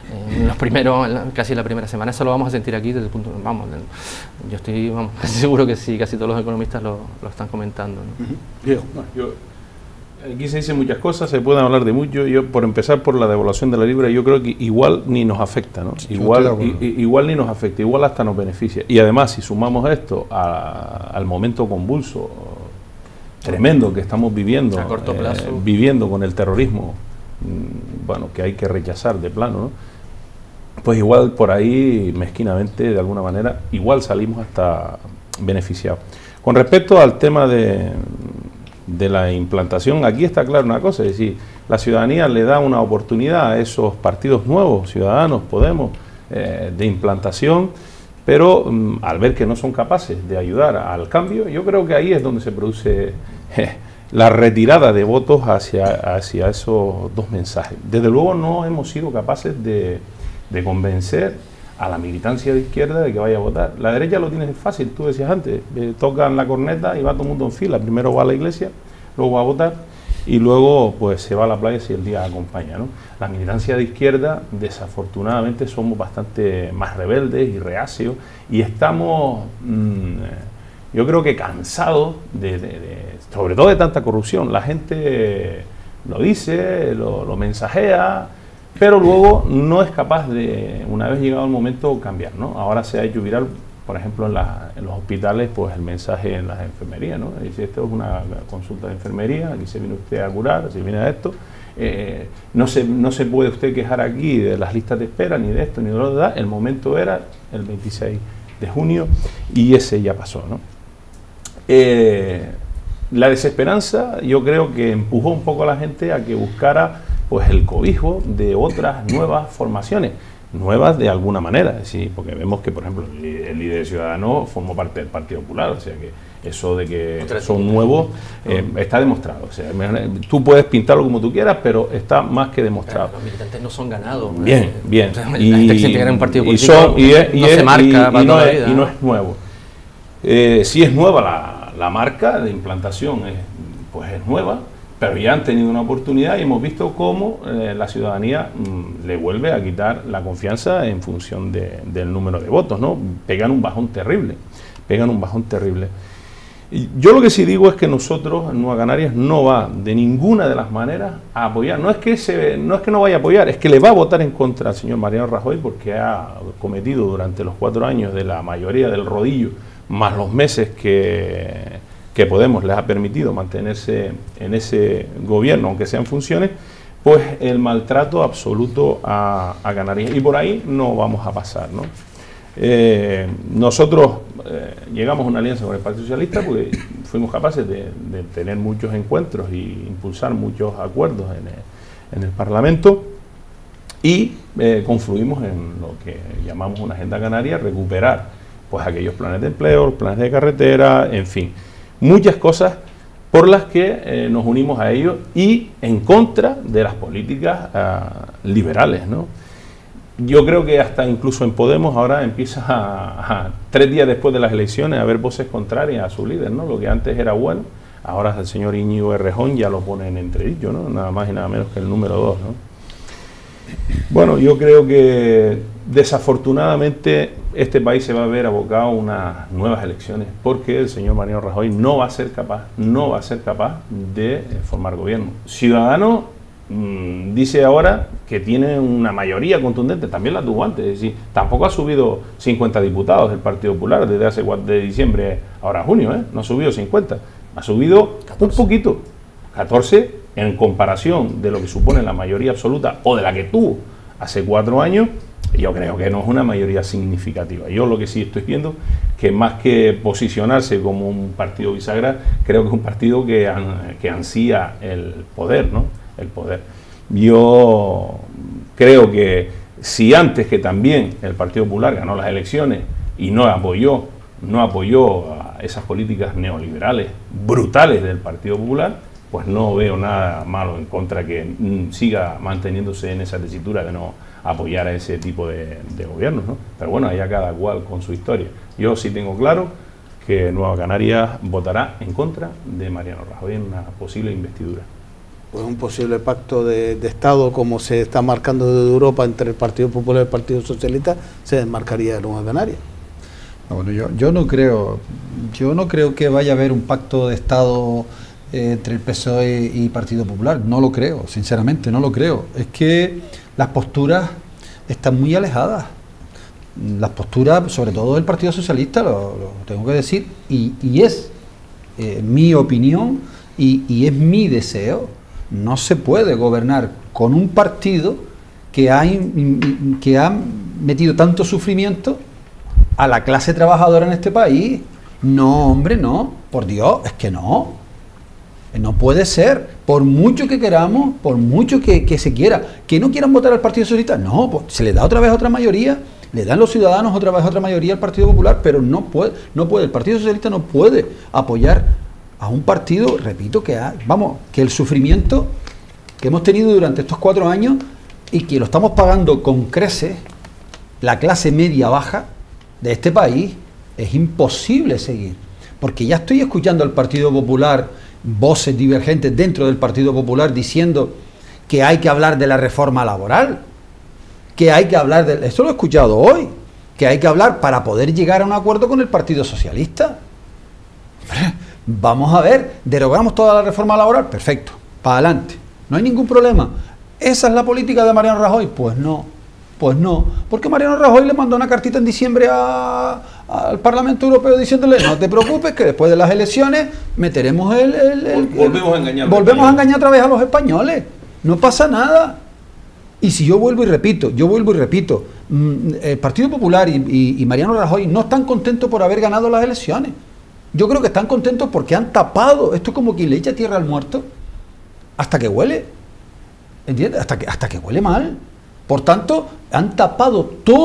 casi la primera semana, eso lo vamos a sentir aquí desde el punto, yo estoy casi seguro que sí, casi todos los economistas lo están comentando, ¿no? Aquí se dicen muchas cosas, se pueden hablar de mucho. Yo, por empezar por la devaluación de la libra, yo creo que igual ni nos afecta, ¿no? Igual ni nos afecta, igual hasta nos beneficia. Y además, si sumamos esto al momento convulso, tremendo que estamos viviendo, a corto plazo, viviendo con el terrorismo, bueno, que hay que rechazar de plano, ¿no?, pues igual por ahí, mezquinamente, de alguna manera, igual salimos hasta beneficiados. Con respecto al tema de la implantación, aquí está claro una cosa, es decir, la ciudadanía le da una oportunidad a esos partidos nuevos, Ciudadanos, Podemos, de implantación, pero al ver que no son capaces de ayudar al cambio, yo creo que ahí es donde se produce la retirada de votos hacia esos dos mensajes. Desde luego no hemos sido capaces de convencer a la militancia de izquierda de que vaya a votar. La derecha lo tiene fácil, tú decías antes, tocan la corneta y va todo el mundo en fila, primero va a la iglesia, luego va a votar y luego pues se va a la playa si el día acompaña, ¿no? La militancia de izquierda, desafortunadamente, somos bastante más rebeldes y reacios y estamos, yo creo que cansados sobre todo de tanta corrupción. La gente lo dice, lo mensajea, pero luego no es capaz de, una vez llegado el momento, cambiar, ¿no? Ahora se ha hecho viral, por ejemplo, en los hospitales, pues el mensaje en las enfermerías, ¿no? Dice, esto es una consulta de enfermería, aquí se viene usted a curar, se viene a esto, no se puede usted quejar aquí de las listas de espera, ni de esto, ni de lo demás. El momento era el 26 de junio y ese ya pasó, ¿no? La desesperanza, yo creo que empujó un poco a la gente a que buscara pues el cobijo de otras nuevas formaciones, nuevas de alguna manera, ¿sí? Porque vemos que, por ejemplo, el líder ciudadano formó parte del Partido Popular, o sea que eso de que son nuevos está demostrado. O sea, tú puedes pintarlo como tú quieras, pero está más que demostrado. Los militantes no son ganados. Bien, bien. O sea, la gente que se integra en un partido político no se marca para toda la vida. Y no es nuevo. Sí es nueva la marca de implantación, pues es nueva, pero ya han tenido una oportunidad y hemos visto cómo la ciudadanía le vuelve a quitar la confianza en función del número de votos, ¿no? Pegan un bajón terrible. Y yo lo que sí digo es que nosotros, en Nueva Canarias, no va de ninguna de las maneras a apoyar. No es que no vaya a apoyar, es que le va a votar en contra al señor Mariano Rajoy porque ha cometido durante los 4 años de la mayoría del rodillo, más los meses que Podemos les ha permitido mantenerse en ese gobierno, aunque sean funciones, pues el maltrato absoluto a Canarias. Y por ahí no vamos a pasar, ¿no? Nosotros llegamos a una alianza con el Partido Socialista porque fuimos capaces de tener muchos encuentros y impulsar muchos acuerdos en el Parlamento y confluimos en lo que llamamos una agenda canaria, recuperar pues aquellos planes de empleo, planes de carretera, en fin, muchas cosas por las que nos unimos a ellos y en contra de las políticas liberales, ¿no? Yo creo que hasta incluso en Podemos ahora empieza 3 días después de las elecciones a haber voces contrarias a su líder, ¿no? Lo que antes era bueno, ahora el señor Íñigo Errejón ya lo pone en entredicho, ¿no? Nada más y nada menos que el número 2, ¿no? Bueno, yo creo que desafortunadamente este país se va a ver abocado a unas nuevas elecciones porque el señor Mariano Rajoy no va a ser capaz de formar gobierno. Ciudadanos dice ahora que tiene una mayoría contundente, también la tuvo antes, es decir, tampoco ha subido 50 diputados del Partido Popular desde hace de diciembre ahora a junio, no ha subido 50, ha subido 14. Un poquito, 14 en comparación de lo que supone la mayoría absoluta o de la que tuvo hace 4 años. Yo creo que no es una mayoría significativa. Yo lo que sí estoy viendo que más que posicionarse como un partido bisagra, creo que es un partido que ansía el poder, ¿no? El poder. Yo creo que si antes que también el Partido Popular ganó las elecciones y no apoyó esas políticas neoliberales brutales del Partido Popular, pues no veo nada malo en contra que siga manteniéndose en esa tesitura de no apoyar a ese tipo de gobiernos, ¿no? Pero bueno, allá cada cual con su historia. Yo sí tengo claro que Nueva Canarias votará en contra de Mariano Rajoy en una posible investidura. Pues un posible pacto de Estado, como se está marcando desde Europa entre el Partido Popular y el Partido Socialista, se desmarcaría de Nueva Canarias. Bueno, yo no creo que vaya a haber un pacto de Estado entre el PSOE y Partido Popular. No lo creo, sinceramente, no lo creo. Es que las posturas están muy alejadas. Las posturas, sobre todo del Partido Socialista, lo tengo que decir, y es mi opinión y es mi deseo. No se puede gobernar con un partido que ha metido tanto sufrimiento a la clase trabajadora en este país. No, hombre, no. Por Dios, es que no. No puede ser. Por mucho que queramos, por mucho que se quiera, que no quieran votar al Partido Socialista, no, pues se le da otra vez otra mayoría, le dan los ciudadanos otra vez otra mayoría al Partido Popular, pero no puede. El Partido Socialista no puede apoyar a un partido, repito, que el sufrimiento que hemos tenido durante estos 4 años y que lo estamos pagando con creces, la clase media baja de este país, es imposible seguir. Porque ya estoy escuchando al Partido Popular, voces divergentes dentro del Partido Popular diciendo que hay que hablar de la reforma laboral, que hay que hablar de... Esto lo he escuchado hoy, que hay que hablar para poder llegar a un acuerdo con el Partido Socialista. Vamos a ver, derogamos toda la reforma laboral, perfecto, para adelante, no hay ningún problema. ¿Esa es la política de Mariano Rajoy? Pues no, porque Mariano Rajoy le mandó una cartita en diciembre al Parlamento Europeo diciéndole: no te preocupes, que después de las elecciones meteremos volvemos a engañar otra vez a los españoles, no pasa nada. Y si yo vuelvo y repito, el Partido Popular y Mariano Rajoy no están contentos por haber ganado las elecciones. Yo creo que están contentos porque han tapado, esto es como quien le echa tierra al muerto hasta que huele, ¿entiendes? Hasta que huele mal. Por tanto, han tapado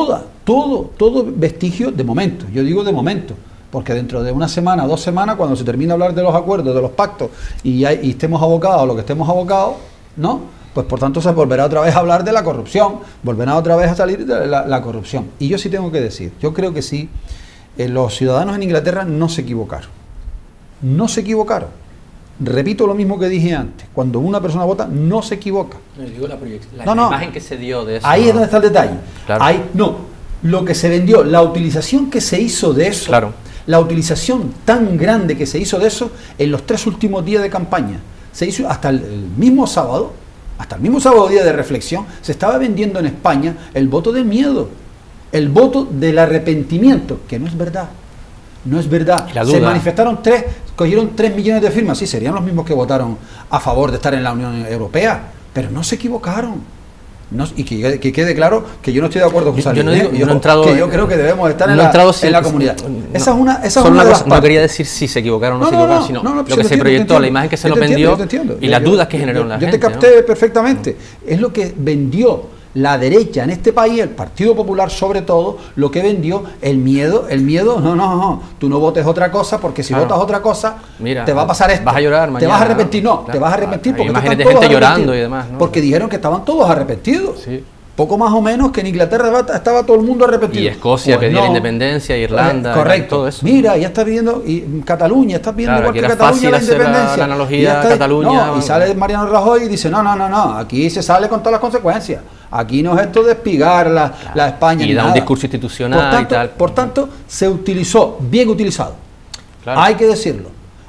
todo vestigio de momento. Yo digo de momento, porque dentro de una semana, 2 semanas, cuando se termine de hablar de los acuerdos, de los pactos, y estemos abocados a lo que estemos abocados, ¿no? Pues por tanto se volverá otra vez a hablar de la corrupción, volverá otra vez a salir de la corrupción. Y yo sí tengo que decir, yo creo que sí, los ciudadanos en Inglaterra no se equivocaron. No se equivocaron. Repito lo mismo que dije antes. Cuando una persona vota, no se equivoca. No, digo la imagen que se dio de eso. Ahí es donde está el detalle. Claro. Lo que se vendió, la utilización que se hizo de eso, claro. La utilización tan grande que se hizo de eso en los 3 últimos días de campaña. Se hizo hasta el mismo sábado, día de reflexión, se estaba vendiendo en España el voto del miedo. El voto del arrepentimiento, que no es verdad. No es verdad. Se manifestaron cogieron 3 millones de firmas. Sí, serían los mismos que votaron a favor de estar en la Unión Europea, pero no se equivocaron. Y que quede claro que yo no estoy de acuerdo con yo creo que debemos estar en la comunidad. Esa es una de las partes. No quería decir si se equivocaron o no se equivocaron, sino lo que se proyectó, la imagen que se nos vendió y las dudas que generó en la gente. Yo te capté perfectamente. Es lo que vendió la derecha en este país, el Partido Popular sobre todo, lo que vendió el miedo, no, tú no votes otra cosa, porque si votas otra cosa, mira, te va a pasar esto. Vas a llorar mañana. Te vas a arrepentir, te vas a arrepentir porque imagínate gente llorando y demás, ¿no? Porque dijeron que estaban todos arrepentidos. Sí. Poco más o menos que en Inglaterra estaba todo el mundo arrepentido. Y Escocia pedía la independencia, Irlanda, correcto, todo eso. Mira, ya está pidiendo, y Cataluña, está pidiendo igual que Cataluña la independencia. La analogía Cataluña. Y sale Mariano Rajoy y dice, no, aquí se sale con todas las consecuencias. Aquí no es esto de espigar la España. Y da un discurso institucional y tal. Por tanto, se utilizó, bien utilizado. Claro. Hay que decirlo.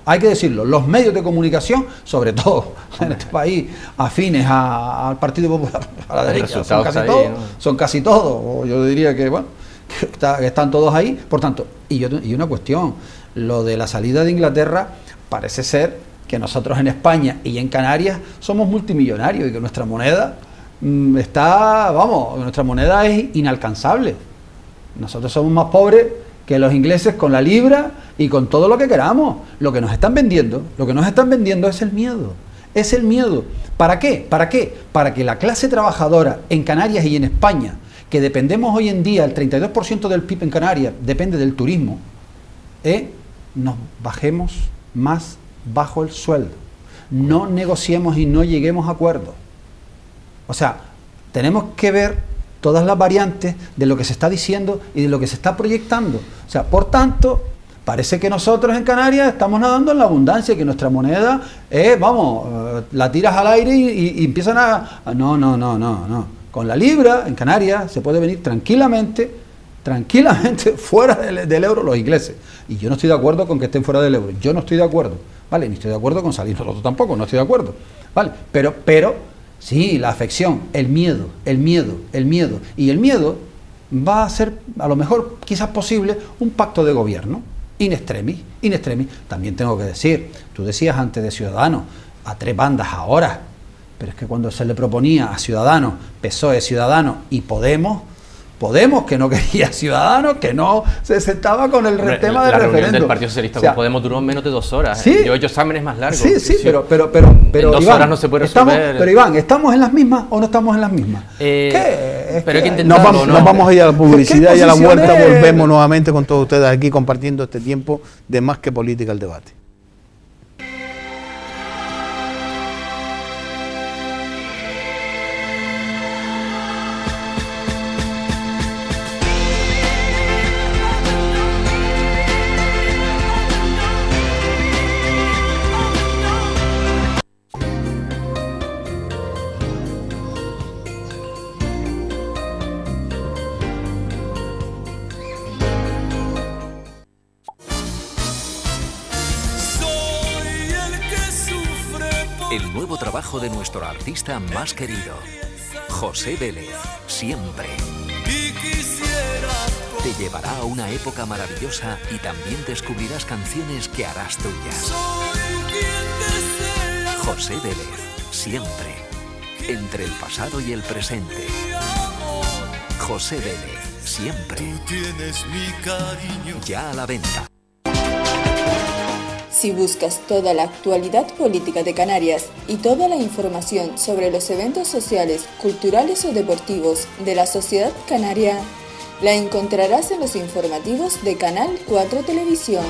Los medios de comunicación, sobre todo en este país, afines al Partido Popular, a la derecha, son casi todos, o yo diría que, que están todos ahí. Por tanto, y una cuestión, lo de la salida de Inglaterra, parece ser que nosotros en España y en Canarias somos multimillonarios y que nuestra moneda nuestra moneda es inalcanzable. Nosotros somos más pobres que los ingleses con la libra y con todo lo que queramos. Lo que nos están vendiendo es el miedo. Es el miedo. ¿Para qué? Para que la clase trabajadora en Canarias y en España, que dependemos hoy en día, el 32% del PIB en Canarias depende del turismo, nos bajemos más bajo el sueldo, no negociemos y no lleguemos a acuerdos. O sea, tenemos que ver todas las variantes de lo que se está diciendo y de lo que se está proyectando. O sea, por tanto, parece que nosotros en Canarias estamos nadando en la abundancia, que nuestra moneda es, la tiras al aire y empiezan a... No. Con la libra en Canarias se puede venir tranquilamente fuera del euro los ingleses. Y yo no estoy de acuerdo con que estén fuera del euro. Yo no estoy de acuerdo. ¿Vale? Ni estoy de acuerdo con salir nosotros tampoco, no estoy de acuerdo. ¿Vale? Pero sí, la afección, el miedo. Y el miedo va a ser, a lo mejor, quizás posible, un pacto de gobierno. In extremis. También tengo que decir, tú decías antes de Ciudadanos, a 3 bandas ahora, pero es que cuando se le proponía a Ciudadanos, PSOE, Ciudadanos y Podemos, que no quería Ciudadanos, que no se sentaba con el tema del referéndum. La reunión del Partido Socialista con Podemos duró menos de 2 horas. ¿Sí? Yo he hecho exámenes más largos. Sí, pero en 2 Iván, horas no se puede resolver. Pero Iván, ¿estamos en las mismas o no estamos en las mismas? Pero hay que intentarlo, nos vamos a ir a la publicidad y a la vuelta volvemos nuevamente con todos ustedes aquí compartiendo este tiempo de Más que Política, el debate. El nuevo trabajo de nuestro artista más querido, José Vélez, Siempre. Te llevará a una época maravillosa y también descubrirás canciones que harás tuyas. José Vélez, Siempre. Entre el pasado y el presente. José Vélez, Siempre. Ya a la venta. Si buscas toda la actualidad política de Canarias y toda la información sobre los eventos sociales, culturales o deportivos de la sociedad canaria, la encontrarás en los informativos de Canal 4 Televisión.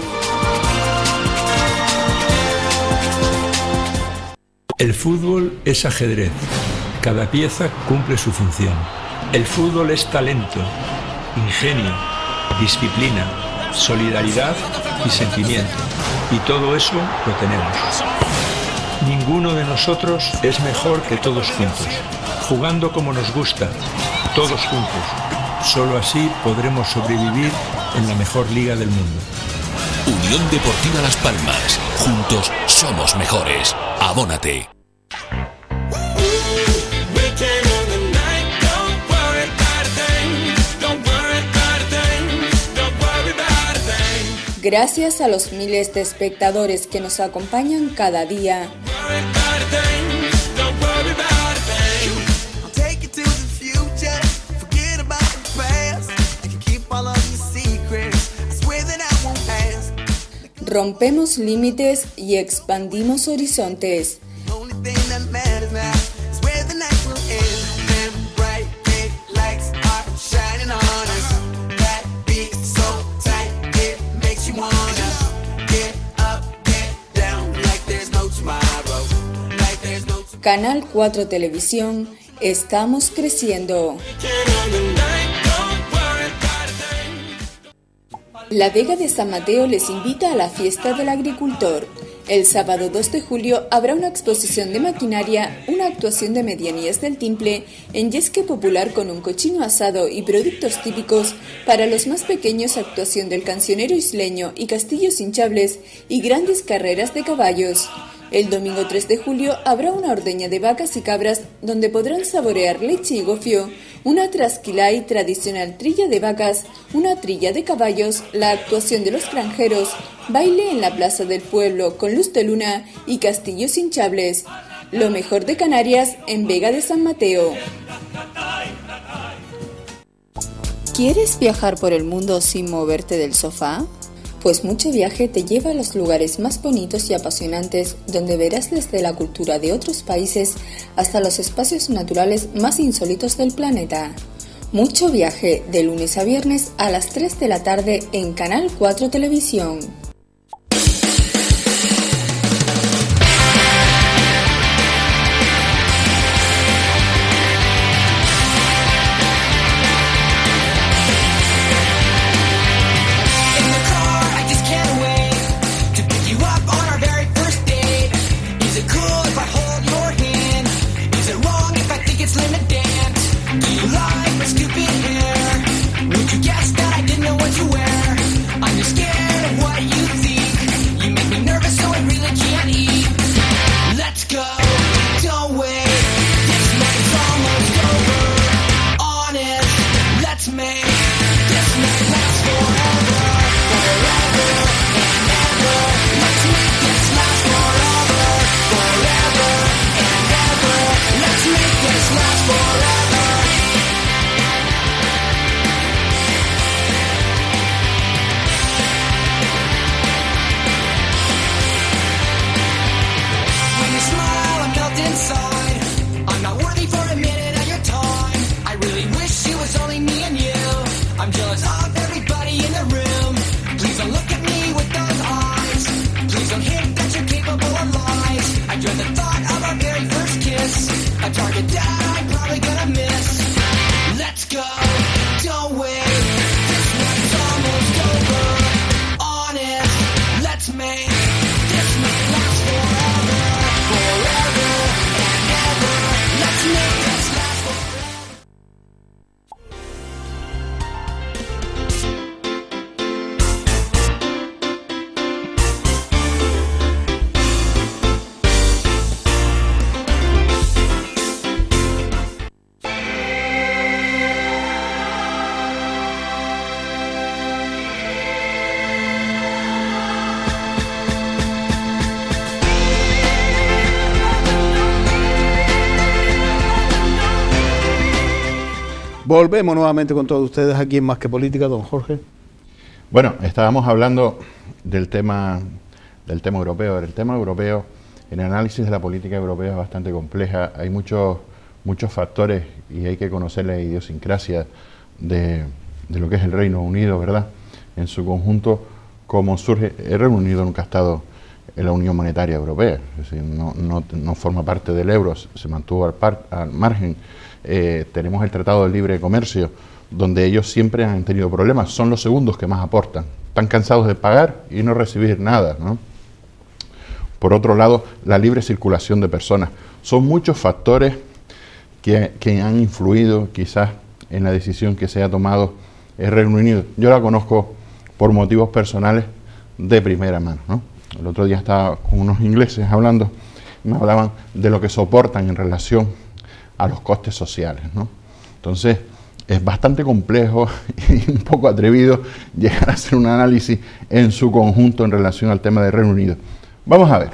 El fútbol es ajedrez. Cada pieza cumple su función. El fútbol es talento, ingenio, disciplina, solidaridad y sentimiento. Y todo eso lo tenemos. Ninguno de nosotros es mejor que todos juntos, jugando como nos gusta, todos juntos. Solo así podremos sobrevivir en la mejor liga del mundo. Unión Deportiva Las Palmas. Juntos somos mejores. Abónate. Gracias a los miles de espectadores que nos acompañan cada día. Rompemos límites y expandimos horizontes. Canal 4 Televisión, estamos creciendo. La Vega de San Mateo les invita a la fiesta del agricultor. El sábado 2 de julio habrá una exposición de maquinaria, una actuación de medianías del timple, enyesque popular con un cochino asado y productos típicos, para los más pequeños actuación del cancionero isleño y castillos hinchables y grandes carreras de caballos. El domingo 3 de julio habrá una ordeña de vacas y cabras donde podrán saborear leche y gofio, una trasquilay tradicional trilla de vacas, una trilla de caballos, la actuación de los granjeros, baile en la plaza del pueblo con luz de luna y castillos hinchables. Lo mejor de Canarias en Vega de San Mateo. ¿Quieres viajar por el mundo sin moverte del sofá? Pues Mucho Viaje te lleva a los lugares más bonitos y apasionantes, donde verás desde la cultura de otros países hasta los espacios naturales más insólitos del planeta. Mucho Viaje, de lunes a viernes a las 3 de la tarde en Canal 4 Televisión. Volvemos nuevamente con todos ustedes aquí en Más que Política, don Jorge. Bueno, estábamos hablando del tema europeo. El tema europeo, en el análisis de la política europea es bastante compleja. Hay muchos factores y hay que conocer la idiosincrasia de lo que es el Reino Unido, ¿verdad? En su conjunto, cómo surge. El Reino Unido nunca ha estado en la Unión Monetaria Europea, es decir, no forma parte del euro, se mantuvo al margen. Tenemos el Tratado de Libre Comercio, donde ellos siempre han tenido problemas, son los segundos que más aportan, están cansados de pagar y no recibir nada, ¿no? Por otro lado, la libre circulación de personas, son muchos factores que han influido quizás en la decisión que se ha tomado el Reino Unido. Yo la conozco por motivos personales de primera mano, ¿no? El otro día estaba con unos ingleses hablando, me hablaban de lo que soportan en relación a los costes sociales, ¿no? Entonces, es bastante complejo y un poco atrevido llegar a hacer un análisis en su conjunto en relación al tema del Reino Unido. Vamos a ver.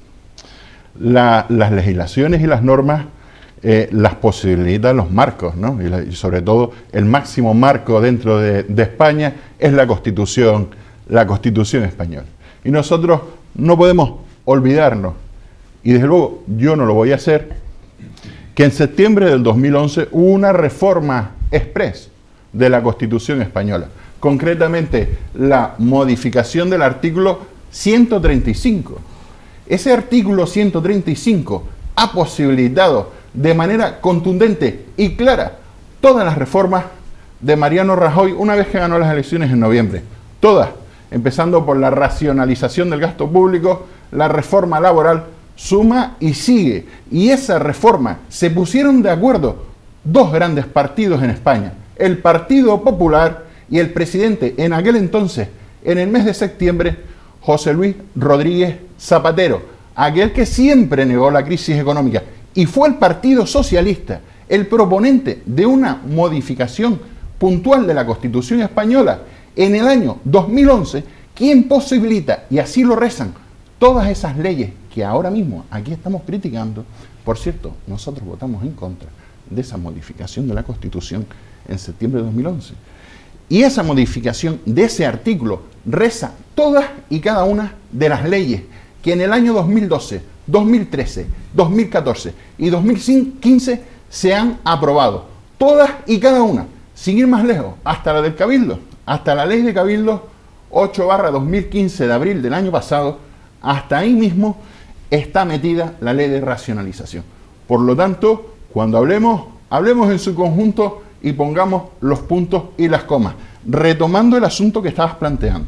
Las legislaciones y las normas las posibilitan los marcos, ¿no? Y sobre todo el máximo marco dentro de España es la Constitución española. Y nosotros no podemos olvidarnos, y desde luego yo no lo voy a hacer, que en septiembre del 2011 hubo una reforma express de la Constitución española, concretamente la modificación del artículo 135. Ese artículo 135 ha posibilitado de manera contundente y clara todas las reformas de Mariano Rajoy una vez que ganó las elecciones en noviembre. Todas, empezando por la racionalización del gasto público, la reforma laboral, suma y sigue. Y esa reforma se pusieron de acuerdo dos grandes partidos en España, el Partido Popular y el presidente en aquel entonces, en el mes de septiembre, José Luis Rodríguez Zapatero, aquel que siempre negó la crisis económica, y fue el Partido Socialista el proponente de una modificación puntual de la Constitución española en el año 2011, quien posibilita, y así lo rezan, todas esas leyes que ahora mismo aquí estamos criticando. Por cierto, nosotros votamos en contra de esa modificación de la Constitución en septiembre de 2011. Y esa modificación de ese artículo reza todas y cada una de las leyes que en el año 2012, 2013, 2014 y 2015 se han aprobado. Todas y cada una, sin ir más lejos, hasta la del Cabildo, hasta la ley de Cabildo 8/2015 de abril del año pasado, hasta ahí mismo está metida la ley de racionalización. Por lo tanto, cuando hablemos en su conjunto y pongamos los puntos y las comas. Retomando el asunto que estabas planteando.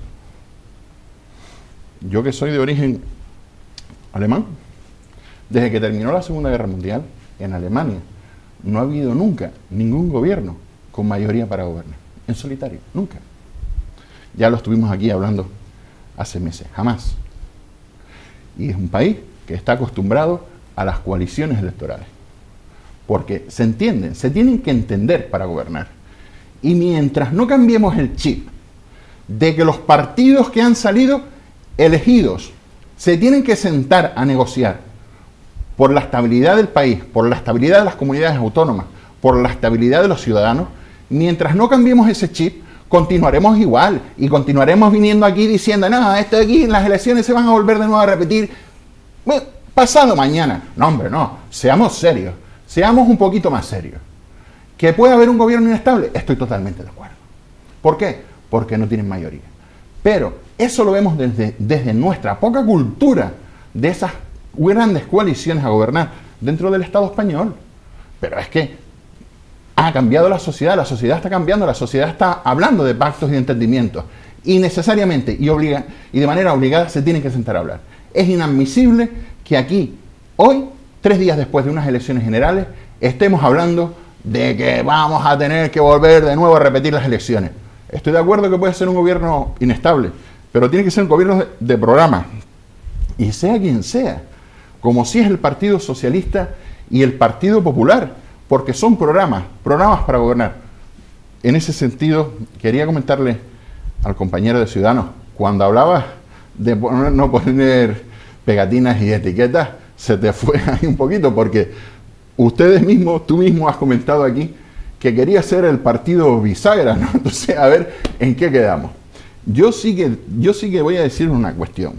Yo que soy de origen alemán, desde que terminó la Segunda Guerra Mundial, en Alemania no ha habido nunca ningún gobierno con mayoría para gobernar, en solitario, nunca. Ya lo estuvimos aquí hablando hace meses, jamás. Y es un país que está acostumbrado a las coaliciones electorales, porque se entienden, se tienen que entender para gobernar. Y mientras no cambiemos el chip de que los partidos que han salido elegidos se tienen que sentar a negociar por la estabilidad del país, por la estabilidad de las comunidades autónomas, por la estabilidad de los ciudadanos, mientras no cambiemos ese chip, continuaremos igual y continuaremos viniendo aquí diciendo, no, esto de aquí, las elecciones se van a volver de nuevo a repetir pasado mañana. No, hombre, no, seamos serios, seamos un poquito más serios. ¿Que puede haber un gobierno inestable? Estoy totalmente de acuerdo. ¿Por qué? Porque no tienen mayoría. Pero eso lo vemos desde nuestra poca cultura de esas grandes coaliciones a gobernar dentro del Estado español. Pero es que ha cambiado la sociedad está cambiando, la sociedad está hablando de pactos y de entendimientos. Y necesariamente y de manera obligada se tienen que sentar a hablar. Es inadmisible que aquí, hoy, 3 días después de unas elecciones generales, estemos hablando de que vamos a tener que volver de nuevo a repetir las elecciones. Estoy de acuerdo que puede ser un gobierno inestable, pero tiene que ser un gobierno de programa. Y sea quien sea, como si es el Partido Socialista y el Partido Popular, porque son programas para gobernar. En ese sentido, quería comentarle al compañero de Ciudadanos, cuando hablaba de no poner pegatinas y etiquetas, se te fue ahí un poquito, porque tú mismo has comentado aquí que quería ser el partido bisagra, ¿no? Entonces, a ver en qué quedamos. Yo sí que voy a decir una cuestión.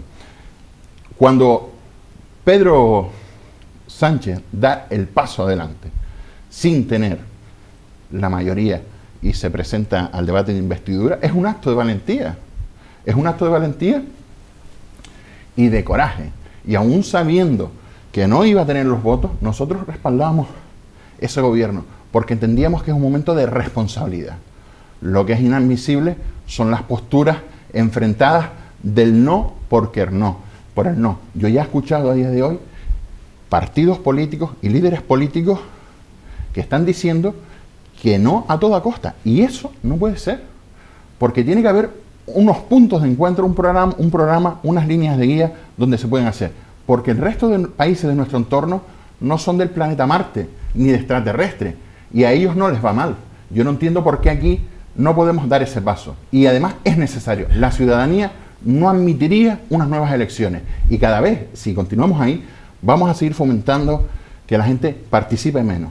Cuando Pedro Sánchez da el paso adelante, sin tener la mayoría, y se presenta al debate de investidura, es un acto de valentía. Es un acto de valentía y de coraje. Y aún sabiendo que no iba a tener los votos, nosotros respaldamos ese gobierno, porque entendíamos que es un momento de responsabilidad. Lo que es inadmisible son las posturas enfrentadas del no por el no. Yo ya he escuchado a día de hoy partidos políticos y líderes políticos que están diciendo que no a toda costa. Y eso no puede ser, porque tiene que haber unos puntos de encuentro, un programa, unas líneas de guía donde se pueden hacer. Porque el resto de países de nuestro entorno no son del planeta Marte, ni de extraterrestre, y a ellos no les va mal. Yo no entiendo por qué aquí no podemos dar ese paso. Y además es necesario. La ciudadanía no admitiría unas nuevas elecciones. Y cada vez, si continuamos ahí, vamos a seguir fomentando que la gente participe menos,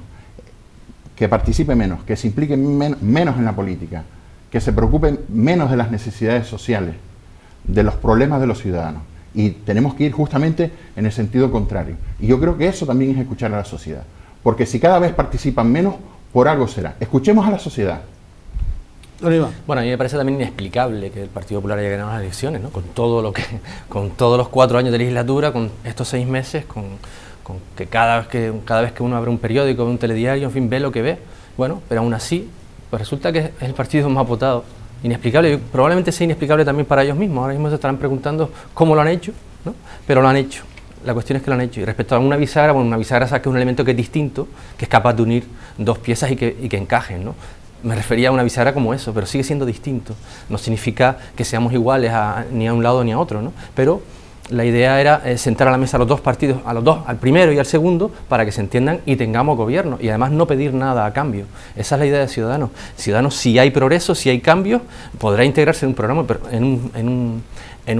que se implique menos en la política, que se preocupe menos de las necesidades sociales, de los problemas de los ciudadanos. Y tenemos que ir justamente en el sentido contrario. Y yo creo que eso también es escuchar a la sociedad. Porque si cada vez participan menos, por algo será. Escuchemos a la sociedad. Bueno, a mí me parece también inexplicable que el Partido Popular haya ganado las elecciones, ¿no? Con todos los 4 años de legislatura, con estos 6 meses, con que cada vez que uno abre un periódico, un telediario, en fin, ve lo que ve. Bueno, pero aún así, pues resulta que es el partido más votado. Inexplicable, probablemente sea inexplicable también para ellos mismos. Ahora mismo se estarán preguntando cómo lo han hecho, ¿no? Pero lo han hecho. La cuestión es que lo han hecho. Y respecto a una bisagra, bueno, una bisagra sabes que es un elemento que es distinto, que es capaz de unir 2 piezas y que encajen, ¿no? Me refería a una bisagra como eso, pero sigue siendo distinto. No significa que seamos iguales ni a un lado ni a otro, ¿no? Pero la idea era sentar a la mesa a los 2 partidos, al primero y al segundo, para que se entiendan y tengamos gobierno, y además no pedir nada a cambio. Esa es la idea de Ciudadanos. Ciudadanos, si hay progreso, si hay cambios, podrá integrarse en un programa, pero en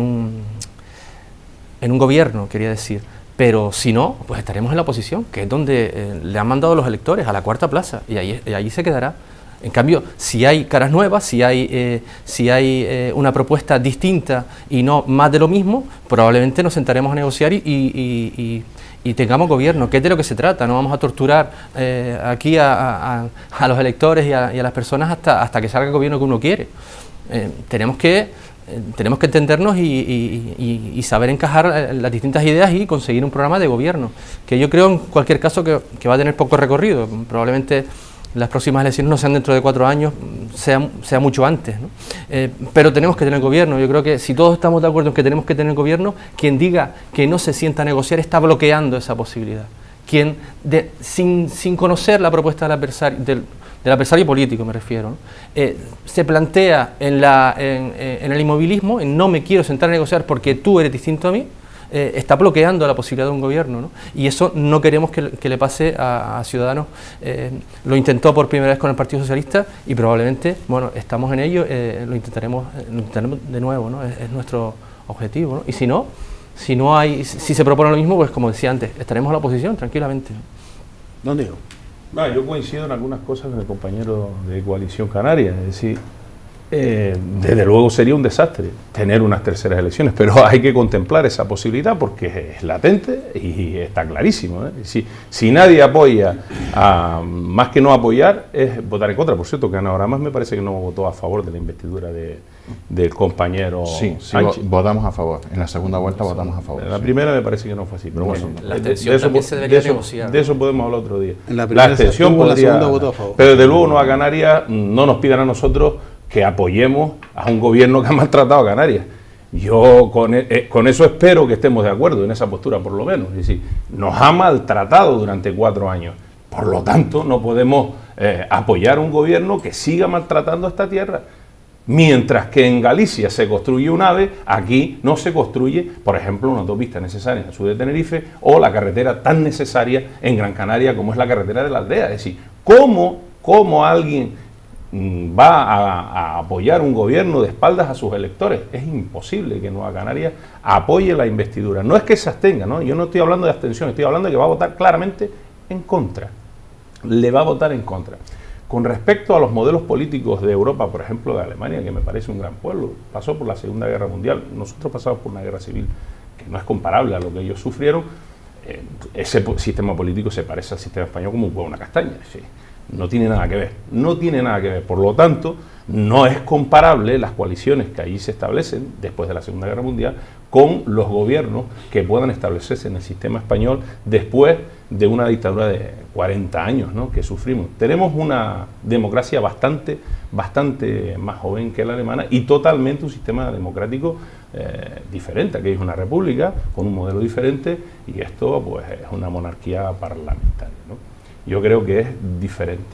un gobierno, quería decir. Pero si no, pues estaremos en la oposición, que es donde le han mandado los electores, a la 4ª plaza, y allí se quedará. En cambio, si hay caras nuevas, si hay una propuesta distinta y no más de lo mismo, probablemente nos sentaremos a negociar y tengamos gobierno, que es de lo que se trata. No vamos a torturar aquí a los electores y a las personas hasta que salga el gobierno que uno quiere. Tenemos que entendernos y saber encajar las distintas ideas y conseguir un programa de gobierno, que yo creo en cualquier caso que va a tener poco recorrido. Probablemente las próximas elecciones no sean dentro de 4 años, sea mucho antes, ¿no? Pero tenemos que tener gobierno. Yo creo que si todos estamos de acuerdo en que tenemos que tener gobierno, quien diga que no se sienta a negociar está bloqueando esa posibilidad. quien, sin conocer la propuesta del adversario político, me refiero, ¿no? Se plantea en el inmovilismo, en no me quiero sentar a negociar porque tú eres distinto a mí, está bloqueando la posibilidad de un gobierno, ¿no? Y eso no queremos que le pase a Ciudadanos. Lo intentó por primera vez con el Partido Socialista y probablemente, bueno, estamos en ello, lo intentaremos de nuevo, ¿no? Es nuestro objetivo, ¿no? Y si se propone lo mismo, pues como decía antes, estaremos en la oposición tranquilamente, ¿no? ¿Dónde digo? Yo coincido en algunas cosas con el compañero de Coalición Canaria, es decir, desde luego sería un desastre tener unas terceras elecciones, pero hay que contemplar esa posibilidad porque es latente y está clarísimo, ¿eh? Si nadie apoya, más que no apoyar, es votar en contra. Por cierto, que Ana Oramas me parece que no votó a favor de la investidura del compañero. Sí, votamos a favor. En la segunda vuelta votamos a favor. En la primera me parece que no fue así, pero bueno, la abstención también se debería negociar. De eso podemos hablar otro día. En la primera abstención podría, la segunda votó a favor. Pero desde luego Nueva Canarias no nos pidan a nosotros que apoyemos a un gobierno que ha maltratado a Canarias. Yo con eso espero que estemos de acuerdo en esa postura, por lo menos. Es decir, nos ha maltratado durante 4 años. Por lo tanto, no podemos apoyar a un gobierno que siga maltratando a esta tierra. Mientras que en Galicia se construye un AVE, aquí no se construye, por ejemplo, una autopista necesaria en el sur de Tenerife o la carretera tan necesaria en Gran Canaria como es la carretera de la Aldea. Es decir, ¿cómo alguien va a apoyar un gobierno de espaldas a sus electores? Es imposible que Nueva Canarias apoye la investidura. No es que se abstenga, ¿no? Yo no estoy hablando de abstención, estoy hablando de que va a votar claramente en contra. Le va a votar en contra. Con respecto a los modelos políticos de Europa, por ejemplo, de Alemania, que me parece un gran pueblo, pasó por la Segunda Guerra Mundial, nosotros pasamos por una guerra civil que no es comparable a lo que ellos sufrieron. Ese sistema político se parece al sistema español como un huevo a una castaña, ¿sí? No tiene nada que ver, no tiene nada que ver. Por lo tanto, no es comparable las coaliciones que allí se establecen después de la Segunda Guerra Mundial con los gobiernos que puedan establecerse en el sistema español después de una dictadura de 40 años, ¿no?, que sufrimos. Tenemos una democracia bastante más joven que la alemana y totalmente un sistema democrático diferente. Aquí es una república con un modelo diferente y esto pues es una monarquía parlamentaria, ¿no? Yo creo que es diferente.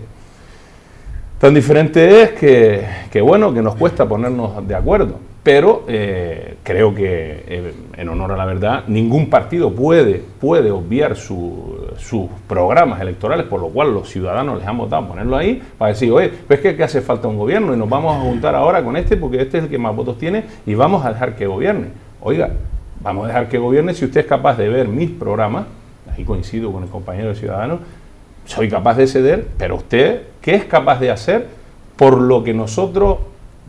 Tan diferente es que bueno, que nos cuesta ponernos de acuerdo, pero creo que, en honor a la verdad, ningún partido puede obviar sus programas electorales, por lo cual los ciudadanos les han votado, ponerlo ahí, para decir, oye, pues que hace falta un gobierno y nos vamos a juntar ahora con este porque este es el que más votos tiene y vamos a dejar que gobierne. Oiga, vamos a dejar que gobierne si usted es capaz de ver mis programas, ahí coincido con el compañero de Ciudadanos, soy capaz de ceder, pero usted, ¿qué es capaz de hacer por lo que nosotros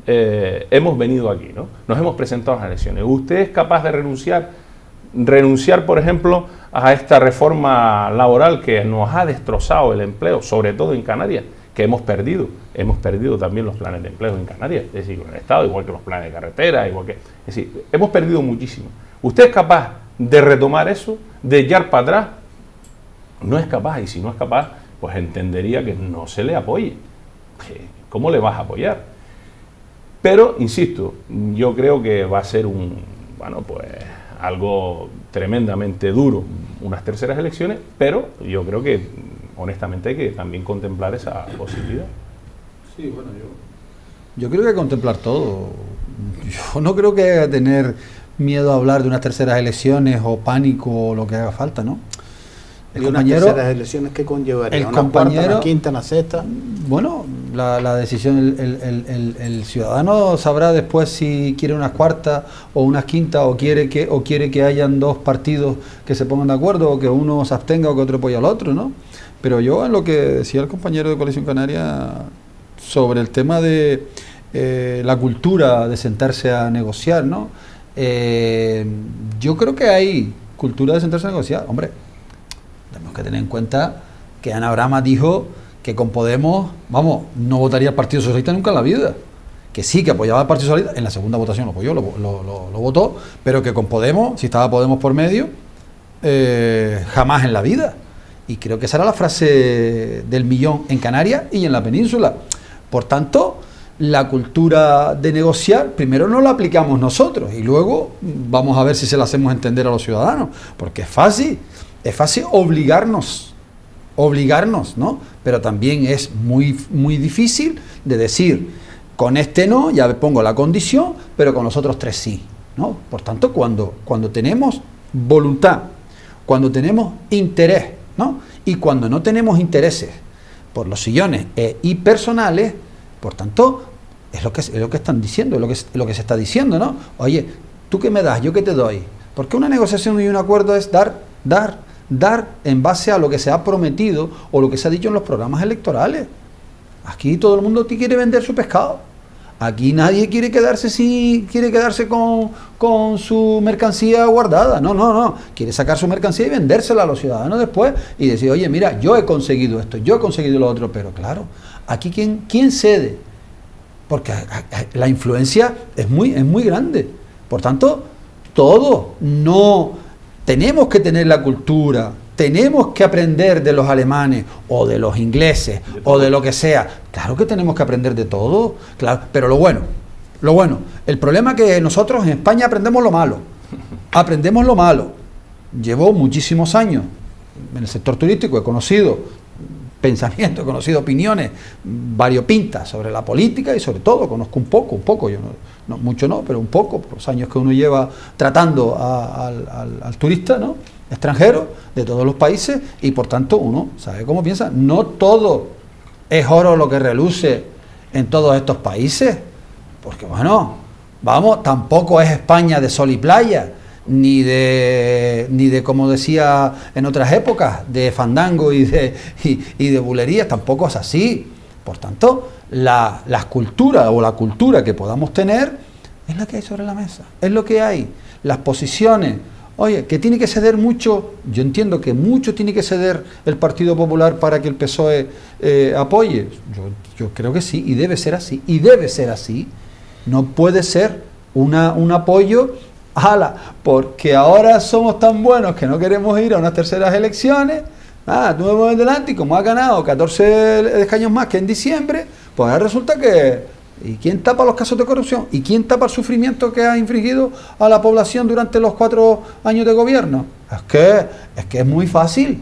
hemos venido aquí, ¿no? Nos hemos presentado a las elecciones? ¿Usted es capaz de renunciar, por ejemplo, a esta reforma laboral que nos ha destrozado el empleo, sobre todo en Canarias, que hemos perdido también los planes de empleo en Canarias, es decir, con el Estado, igual que los planes de carretera, es decir, hemos perdido muchísimo. ¿Usted es capaz de retomar eso, de echar para atrás? No es capaz, y si no es capaz, pues entendería que no se le apoye. ¿Cómo le vas a apoyar? Pero, insisto, yo creo que va a ser algo tremendamente duro, unas terceras elecciones, pero yo creo que, honestamente, hay que también contemplar esa posibilidad. Sí, bueno, yo creo que contemplar todo. Yo no creo que haya que tener miedo a hablar de unas terceras elecciones o pánico o lo que haga falta, ¿no? El compañero, unas terceras elecciones que conllevaría una cuarta, una quinta, una sexta. Bueno, la decisión, el ciudadano sabrá después si quiere unas cuartas o unas quintas o quiere que hayan dos partidos que se pongan de acuerdo o que uno se abstenga o que otro apoye al otro, ¿no? Pero yo, en lo que decía el compañero de Coalición Canaria sobre el tema de la cultura de sentarse a negociar, ¿no? Yo creo que hay cultura de sentarse a negociar. Hombre, tenemos que tener en cuenta que Ana Oramas dijo que con Podemos, no votaría al Partido Socialista nunca en la vida. Que sí, que apoyaba al Partido Socialista, en la segunda votación lo apoyó, lo votó, pero que con Podemos, si estaba Podemos por medio, jamás en la vida. Y creo que esa era la frase del millón en Canarias y en la península. Por tanto, la cultura de negociar, primero no la aplicamos nosotros y luego vamos a ver si se la hacemos entender a los ciudadanos, porque es fácil. Es fácil obligarnos, ¿no? Pero también es muy, muy difícil de decir, con este no, ya pongo la condición, pero con los otros 3 sí, ¿no? Por tanto, cuando tenemos voluntad, cuando tenemos interés, ¿no? Y cuando no tenemos intereses por los sillones y personales, por tanto, es lo que están diciendo, es lo que se está diciendo, ¿no? Oye, ¿tú qué me das? ¿Yo qué te doy? Porque una negociación y un acuerdo es dar en base a lo que se ha prometido o lo que se ha dicho en los programas electorales. Aquí todo el mundo quiere vender su pescado. Aquí nadie quiere quedarse con su mercancía guardada. No. Quiere sacar su mercancía y vendérsela a los ciudadanos después y decir, oye, mira, yo he conseguido esto, yo he conseguido lo otro. Pero claro, aquí ¿quién cede? Porque la influencia es muy grande. Por tanto, tenemos que tener la cultura, tenemos que aprender de los alemanes o de los ingleses o de lo que sea. Claro que tenemos que aprender de todo, claro, pero lo bueno, el problema es que nosotros en España aprendemos lo malo. Llevo muchísimos años en el sector turístico, he conocido pensamientos, he conocido opiniones variopintas sobre la política y sobre todo conozco un poco, yo no mucho no, pero un poco, por los años que uno lleva tratando al turista, ¿no?, extranjero de todos los países, y por tanto uno sabe cómo piensa. No todo es oro lo que reluce en todos estos países, porque bueno, vamos, tampoco es España de sol y playa, ni de como decía en otras épocas, de fandango y de bulerías, tampoco es así. Por tanto, las culturas o la cultura que podamos tener es la que hay sobre la mesa, es lo que hay. Las posiciones, oye, que tiene que ceder mucho, yo entiendo que mucho tiene que ceder el Partido Popular para que el PSOE apoye. Yo creo que sí, y debe ser así, No puede ser un apoyo, porque ahora somos tan buenos que no queremos ir a unas terceras elecciones. Tú me pones delante y como ha ganado 14 escaños más que en diciembre, pues ahora resulta que... ¿Y quién tapa los casos de corrupción? ¿Y quién tapa el sufrimiento que ha infligido a la población durante los 4 años de gobierno? Es que es muy fácil,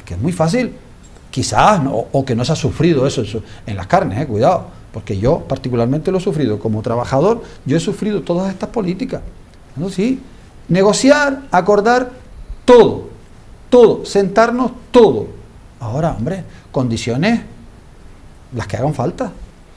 quizás, ¿no? O que no se ha sufrido eso en las carnes, cuidado, porque yo particularmente lo he sufrido como trabajador, yo he sufrido todas estas políticas. ¿No? Sí, negociar, acordar, todo, sentarnos, todo. Ahora, hombre, condiciones, las que hagan falta.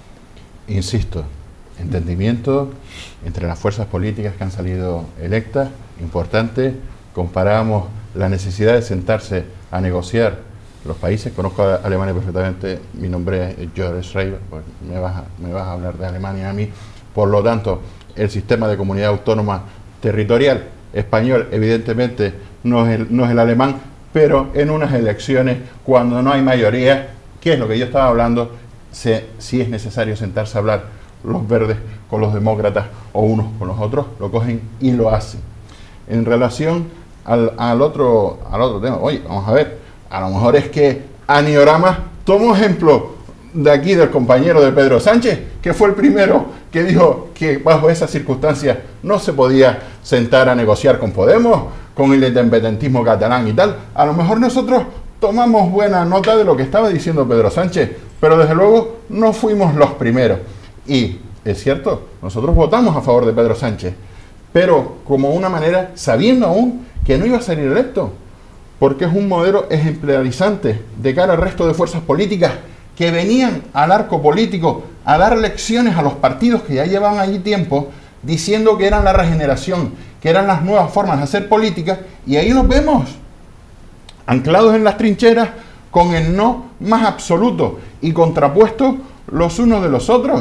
Insisto, entendimiento entre las fuerzas políticas que han salido electas, importante. Comparamos la necesidad de sentarse a negociar los países. Conozco a Alemania perfectamente, mi nombre es George Schreiber, pues me vas a hablar de Alemania a mí. Por lo tanto, el sistema de comunidad autónoma territorial español evidentemente no es el alemán, pero en unas elecciones, cuando no hay mayoría, que es lo que yo estaba hablando, si es necesario sentarse a hablar los verdes con los demócratas o unos con los otros, lo cogen y lo hacen. En relación al otro tema, oye, vamos a ver, a lo mejor es que Aniorama, tomo ejemplo de aquí del compañero de Pedro Sánchez, que fue el primero que dijo que bajo esas circunstancias no se podía sentar a negociar con Podemos, con el independentismo catalán y tal. A lo mejor nosotros tomamos buena nota de lo que estaba diciendo Pedro Sánchez, pero desde luego no fuimos los primeros. Y es cierto, nosotros votamos a favor de Pedro Sánchez, pero como una manera, sabiendo aún que no iba a salir electo, porque es un modelo ejemplarizante de cara al resto de fuerzas políticas que venían al arco político a dar lecciones a los partidos que ya llevaban allí tiempo, diciendo que eran la regeneración, que eran las nuevas formas de hacer política, y ahí los vemos, anclados en las trincheras, con el no más absoluto y contrapuestos los unos de los otros.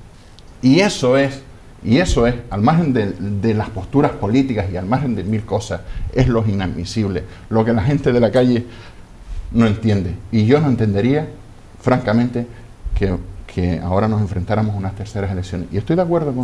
Y eso es, al margen de las posturas políticas y al margen de 1000 cosas, es lo inadmisible, lo que la gente de la calle no entiende. Y yo no entendería, francamente, que ahora nos enfrentáramos a unas terceras elecciones. Y estoy de acuerdo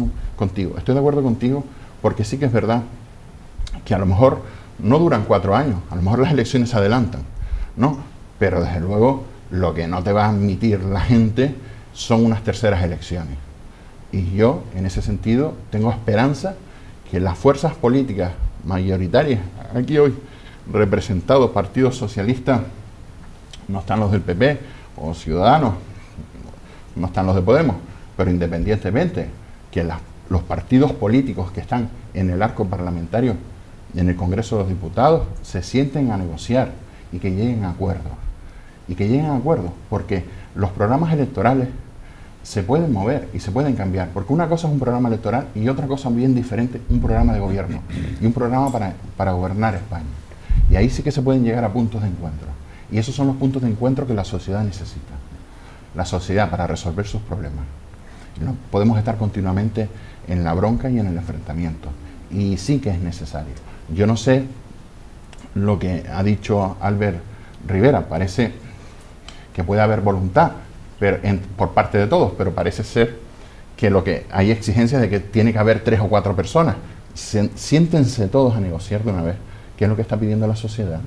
contigo, porque sí que es verdad que a lo mejor no duran 4 años, a lo mejor las elecciones se adelantan, ¿no? Pero desde luego lo que no te va a admitir la gente son unas terceras elecciones. Y yo, en ese sentido, tengo esperanza que las fuerzas políticas mayoritarias aquí hoy representados partidos socialistas, no están los del PP o Ciudadanos, no están los de Podemos, pero independientemente que los partidos políticos que están en el arco parlamentario, en el Congreso de los Diputados, se sienten a negociar y que lleguen a acuerdos. Y que lleguen a acuerdos, porque los programas electorales se pueden mover y se pueden cambiar, porque una cosa es un programa electoral y otra cosa bien diferente, un programa de gobierno y un programa para gobernar España. Y ahí sí que se pueden llegar a puntos de encuentro. Y esos son los puntos de encuentro que la sociedad necesita. La sociedad para resolver sus problemas. No podemos estar continuamente en la bronca y en el enfrentamiento. Y sí que es necesario. Yo no sé lo que ha dicho Albert Rivera. Parece que puede haber voluntad por parte de todos, pero parece ser que lo que hay exigencias de que tiene que haber 3 o 4 personas. Siéntense todos a negociar de una vez, que es lo que está pidiendo la sociedad.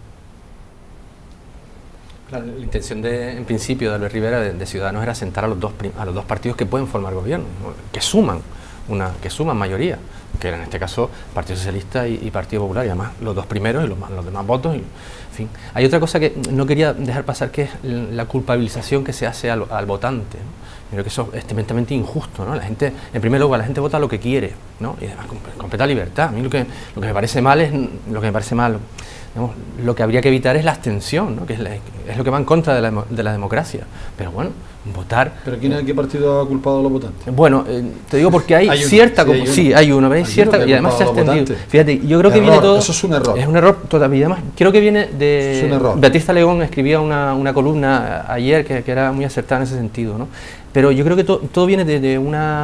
La intención en principio de Albert Rivera de Ciudadanos era sentar a los dos partidos que pueden formar gobierno, ¿no? que suman mayoría, que era en este caso Partido Socialista y Partido Popular, y además los dos primeros y los demás votos. En fin. Hay otra cosa que no quería dejar pasar, que es la culpabilización que se hace al votante, ¿no? Creo que eso es tremendamente injusto, ¿no? La gente, en primer lugar, la gente vota lo que quiere, ¿no? Y además con completa libertad. A mí lo que me parece mal es digamos, lo que habría que evitar es la abstención, ¿no? Que es lo que va en contra de la democracia. Pero bueno, votar... ¿Pero qué partido ha culpado a los votantes? Bueno, te digo porque hay cierta... Sí, hay uno, pero hay cierta... Y además se ha extendido. Fíjate, yo creo que viene todo... Eso es un error. Es un error todavía. Además, creo que viene de... Es un error. Beatriz Talegón escribía una columna ayer que era muy acertada en ese sentido, ¿no? Pero yo creo que todo viene de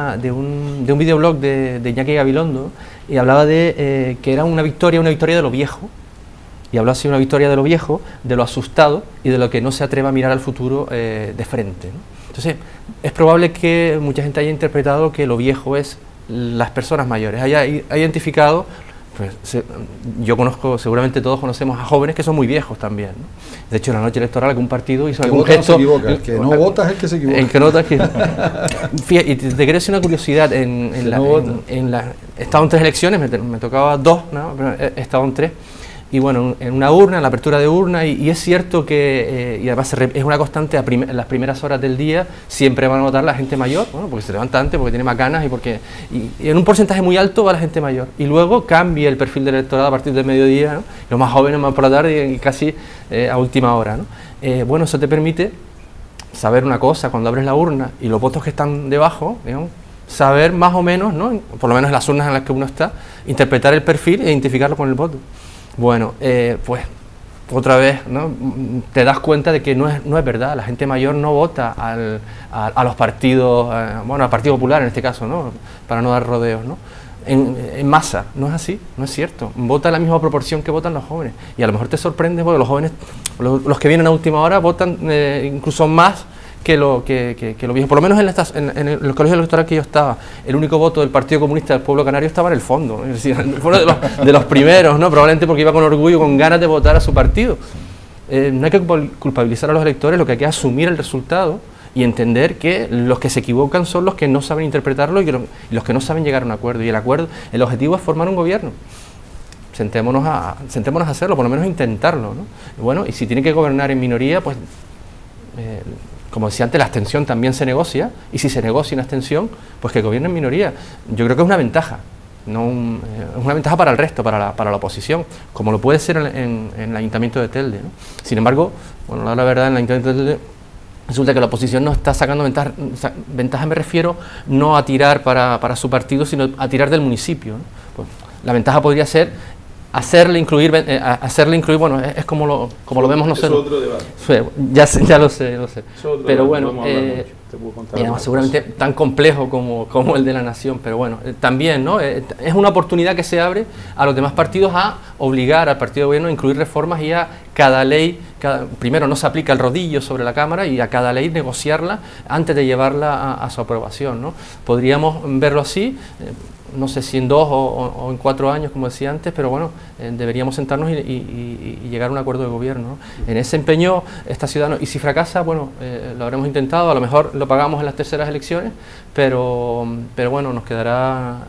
un videoblog de Iñaki Gabilondo, y hablaba de que era una victoria de lo viejo. Y habló así de una victoria de lo viejo, de lo asustado y de lo que no se atreva a mirar al futuro de frente, ¿no? Entonces, es probable que mucha gente haya interpretado que lo viejo es las personas mayores, haya identificado, pues, yo conozco, seguramente todos conocemos a jóvenes que son muy viejos también, ¿no? De hecho, en la noche electoral que un partido hizo algún gesto... El que no vota es el que se equivoca. El que no vota es que... Fíjate, y te quería decir una curiosidad, he estado en 3 elecciones, me tocaba 2, ¿no? Pero he estado en 3. Y bueno, en una urna, en la apertura de urna, y es cierto que, y además es una constante, en las primeras horas del día siempre van a votar la gente mayor, bueno, porque se levanta antes, porque tiene más ganas y en un porcentaje muy alto va la gente mayor. Y luego cambia el perfil del electorado a partir del mediodía, ¿no? Los más jóvenes más por la tarde y casi a última hora, ¿no? Bueno, eso te permite saber una cosa cuando abres la urna y los votos que están debajo, digamos, saber más o menos, ¿no? Por lo menos en las urnas en las que uno está, interpretar el perfil e identificarlo con el voto. Bueno, pues otra vez, ¿no? Te das cuenta de que no es verdad. La gente mayor no vota a los partidos, bueno, al Partido Popular en este caso, ¿no? Para no dar rodeos, ¿no? En masa. No es así, no es cierto. Vota en la misma proporción que votan los jóvenes. Y a lo mejor te sorprende porque los jóvenes, los que vienen a última hora, votan incluso más que lo viejo. Por lo menos en el colegio electoral que yo estaba, el único voto del Partido Comunista del Pueblo Canario estaba en el fondo, ¿no? Es decir, fue uno de los primeros, ¿no? Probablemente porque iba con orgullo, con ganas de votar a su partido. No hay que culpabilizar a los electores, lo que hay que asumir el resultado y entender que los que se equivocan son los que no saben interpretarlo y los que no saben llegar a un acuerdo. Y el objetivo es formar un gobierno. Sentémonos a hacerlo, por lo menos intentarlo, ¿no? Y bueno, y si tiene que gobernar en minoría, pues... como decía antes, la abstención también se negocia, y si se negocia una abstención, pues que gobierne en minoría. Yo creo que es una ventaja, es una ventaja para el resto, para la oposición, como lo puede ser en el Ayuntamiento de Telde, ¿no? Sin embargo, bueno, la verdad, en el Ayuntamiento de Telde resulta que la oposición no está sacando ventaja, me refiero no a tirar para su partido, sino a tirar del municipio, ¿no? Pues, la ventaja podría ser hacerle incluir, bueno, es como lo vemos nosotros. Es otro debate. Ya lo sé. Pero bueno, seguramente tan complejo como el de la Nación, pero bueno, también, ¿no? Es una oportunidad que se abre a los demás partidos a obligar al partido de gobierno a incluir reformas y a cada ley, primero no se aplica el rodillo sobre la Cámara y a cada ley negociarla antes de llevarla a su aprobación, ¿no? Podríamos verlo así. No sé si en 2 o en 4 años, como decía antes, pero bueno, deberíamos sentarnos y llegar a un acuerdo de gobierno, ¿no? En ese empeño está Ciudadanos, y si fracasa, bueno, lo habremos intentado, a lo mejor lo pagamos en las terceras elecciones, pero bueno, nos quedará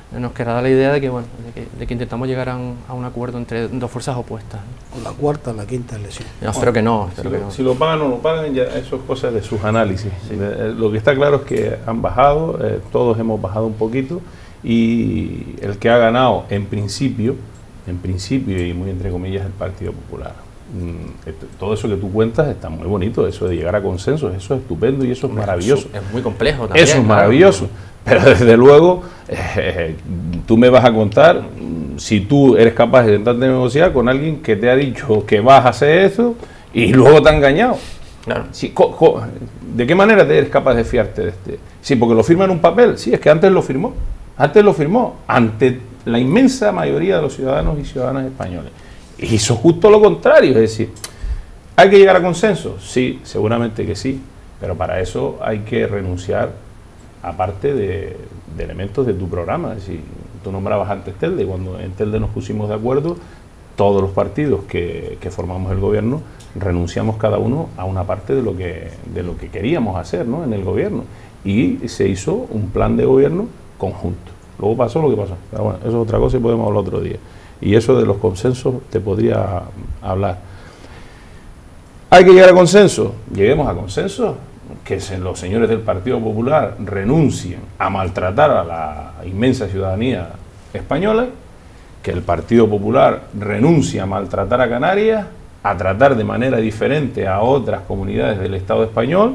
nos quedará la idea de que, bueno, de que intentamos llegar a un acuerdo entre dos fuerzas opuestas. O la cuarta o la quinta elección. No, espero que no. Espero que no. Si lo pagan o no lo pagan, ya eso es cosa de sus análisis. Sí. Lo que está claro es que han bajado, todos hemos bajado un poquito, y el que ha ganado en principio y muy entre comillas, el Partido Popular. Todo eso que tú cuentas está muy bonito, eso de llegar a consensos, eso es estupendo y eso es maravilloso. Es muy complejo también. Eso es maravilloso, pero desde luego tú me vas a contar si tú eres capaz de sentarte a negociar con alguien que te ha dicho que vas a hacer eso y luego te ha engañado. Claro. Sí, ¿de qué manera te eres capaz de fiarte de este? Sí, porque lo firma en un papel, sí, es que antes lo firmó ante la inmensa mayoría de los ciudadanos y ciudadanas españoles. Hizo justo lo contrario, es decir, ¿hay que llegar a consenso? Sí, seguramente que sí, pero para eso hay que renunciar aparte de elementos de tu programa. Es decir, tú nombrabas antes Telde, cuando en Telde nos pusimos de acuerdo, todos los partidos que formamos el gobierno renunciamos cada uno a una parte de lo que queríamos hacer, ¿no?, en el gobierno, y se hizo un plan de gobierno conjunto. Luego pasó lo que pasó, pero bueno, eso es otra cosa y podemos hablar otro día. Y eso de los consensos te podría hablar. ¿Hay que llegar a consenso? Lleguemos a consenso, que los señores del Partido Popular renuncien a maltratar a la inmensa ciudadanía española, que el Partido Popular renuncie a maltratar a Canarias, a tratar de manera diferente a otras comunidades del Estado español,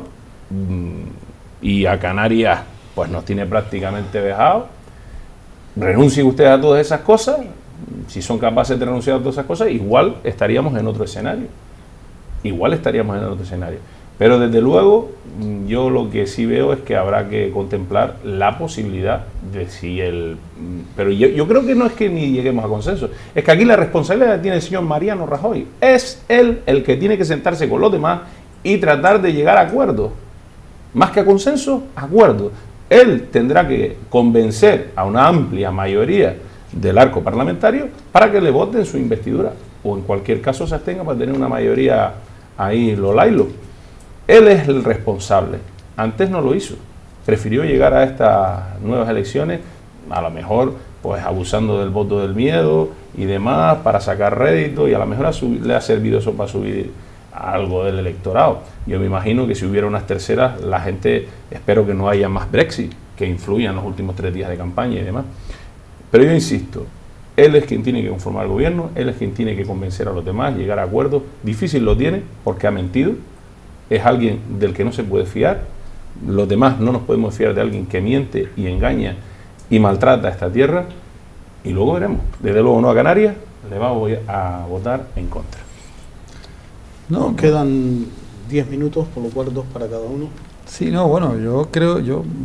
y a Canarias pues nos tiene prácticamente vejados. Renuncien ustedes a todas esas cosas. Si son capaces de renunciar a todas esas cosas, igual estaríamos en otro escenario. Pero desde luego, yo lo que sí veo es que habrá que contemplar la posibilidad de si pero yo creo que no es que ni lleguemos a consenso, es que aquí la responsabilidad la tiene el señor Mariano Rajoy. Es él el que tiene que sentarse con los demás y tratar de llegar a acuerdos. Más que a consenso, acuerdos. Él tendrá que convencer a una amplia mayoría del arco parlamentario para que le voten su investidura, o en cualquier caso se abstenga para tener una mayoría ahí lo lailo. Él es el responsable. Antes no lo hizo, prefirió llegar a estas nuevas elecciones a lo mejor pues abusando del voto del miedo y demás para sacar rédito, y a lo mejor le ha servido eso para subir algo del electorado. Yo me imagino que si hubiera unas terceras, la gente, espero que no haya más Brexit que influya en los últimos 3 días de campaña y demás. Pero yo insisto, él es quien tiene que conformar el gobierno, él es quien tiene que convencer a los demás, llegar a acuerdos. Difícil lo tiene porque ha mentido, es alguien del que no se puede fiar. Los demás no nos podemos fiar de alguien que miente y engaña y maltrata a esta tierra. Y luego veremos. Desde luego no a Canarias, le vamos a votar en contra. No, quedan 10 minutos, por lo cual 2 para cada uno. Sí, no, bueno, yo creo,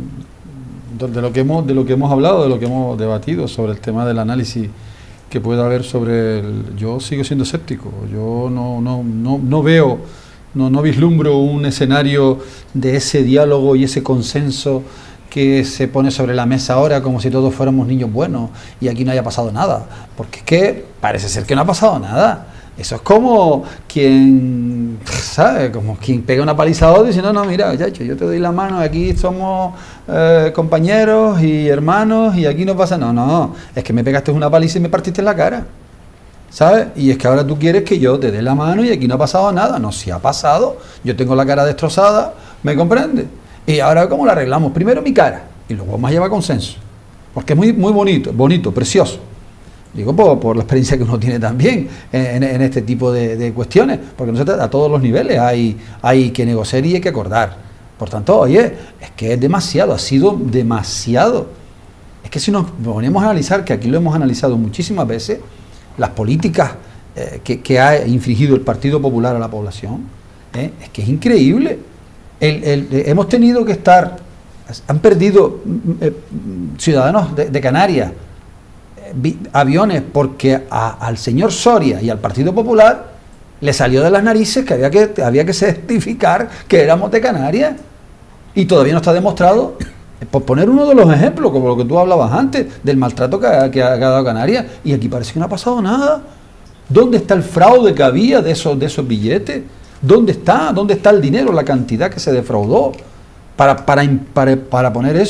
de lo que hemos hablado, de lo que hemos debatido sobre el tema del análisis que pueda haber sobre yo sigo siendo escéptico. Yo no veo, no vislumbro un escenario de ese diálogo y ese consenso que se pone sobre la mesa ahora como si todos fuéramos niños buenos y aquí no haya pasado nada, porque es que parece ser que no ha pasado nada. Eso es como quien, ¿sabe? Como quien pega una paliza a otro y dice, no, mira, chacho, yo te doy la mano, aquí somos compañeros y hermanos y aquí no pasa nada. No, es que me pegaste una paliza y me partiste en la cara, ¿sabes? Y es que ahora tú quieres que yo te dé la mano y aquí no ha pasado nada. No, si ha pasado, yo tengo la cara destrozada, ¿me comprende? Y ahora, ¿cómo la arreglamos? Primero mi cara y luego vamos a llevar consenso, porque es muy bonito, precioso. Digo, por la experiencia que uno tiene también en este tipo de cuestiones, porque nosotros a todos los niveles hay que negociar y hay que acordar. Por tanto, oye, es que es demasiado, ha sido demasiado. Es que si nos ponemos a analizar, que aquí lo hemos analizado muchísimas veces, las políticas que ha infligido el Partido Popular a la población, es que es increíble. Hemos tenido que han perdido ciudadanos de Canarias, aviones, porque al señor Soria y al Partido Popular le salió de las narices que había que certificar que éramos de Canarias, y todavía no está demostrado. Por poner uno de los ejemplos, como lo que tú hablabas antes, del maltrato que ha dado Canarias, y aquí parece que no ha pasado nada. ¿Dónde está el fraude que había de esos billetes? ¿Dónde está el dinero, la cantidad que se defraudó para poner eso?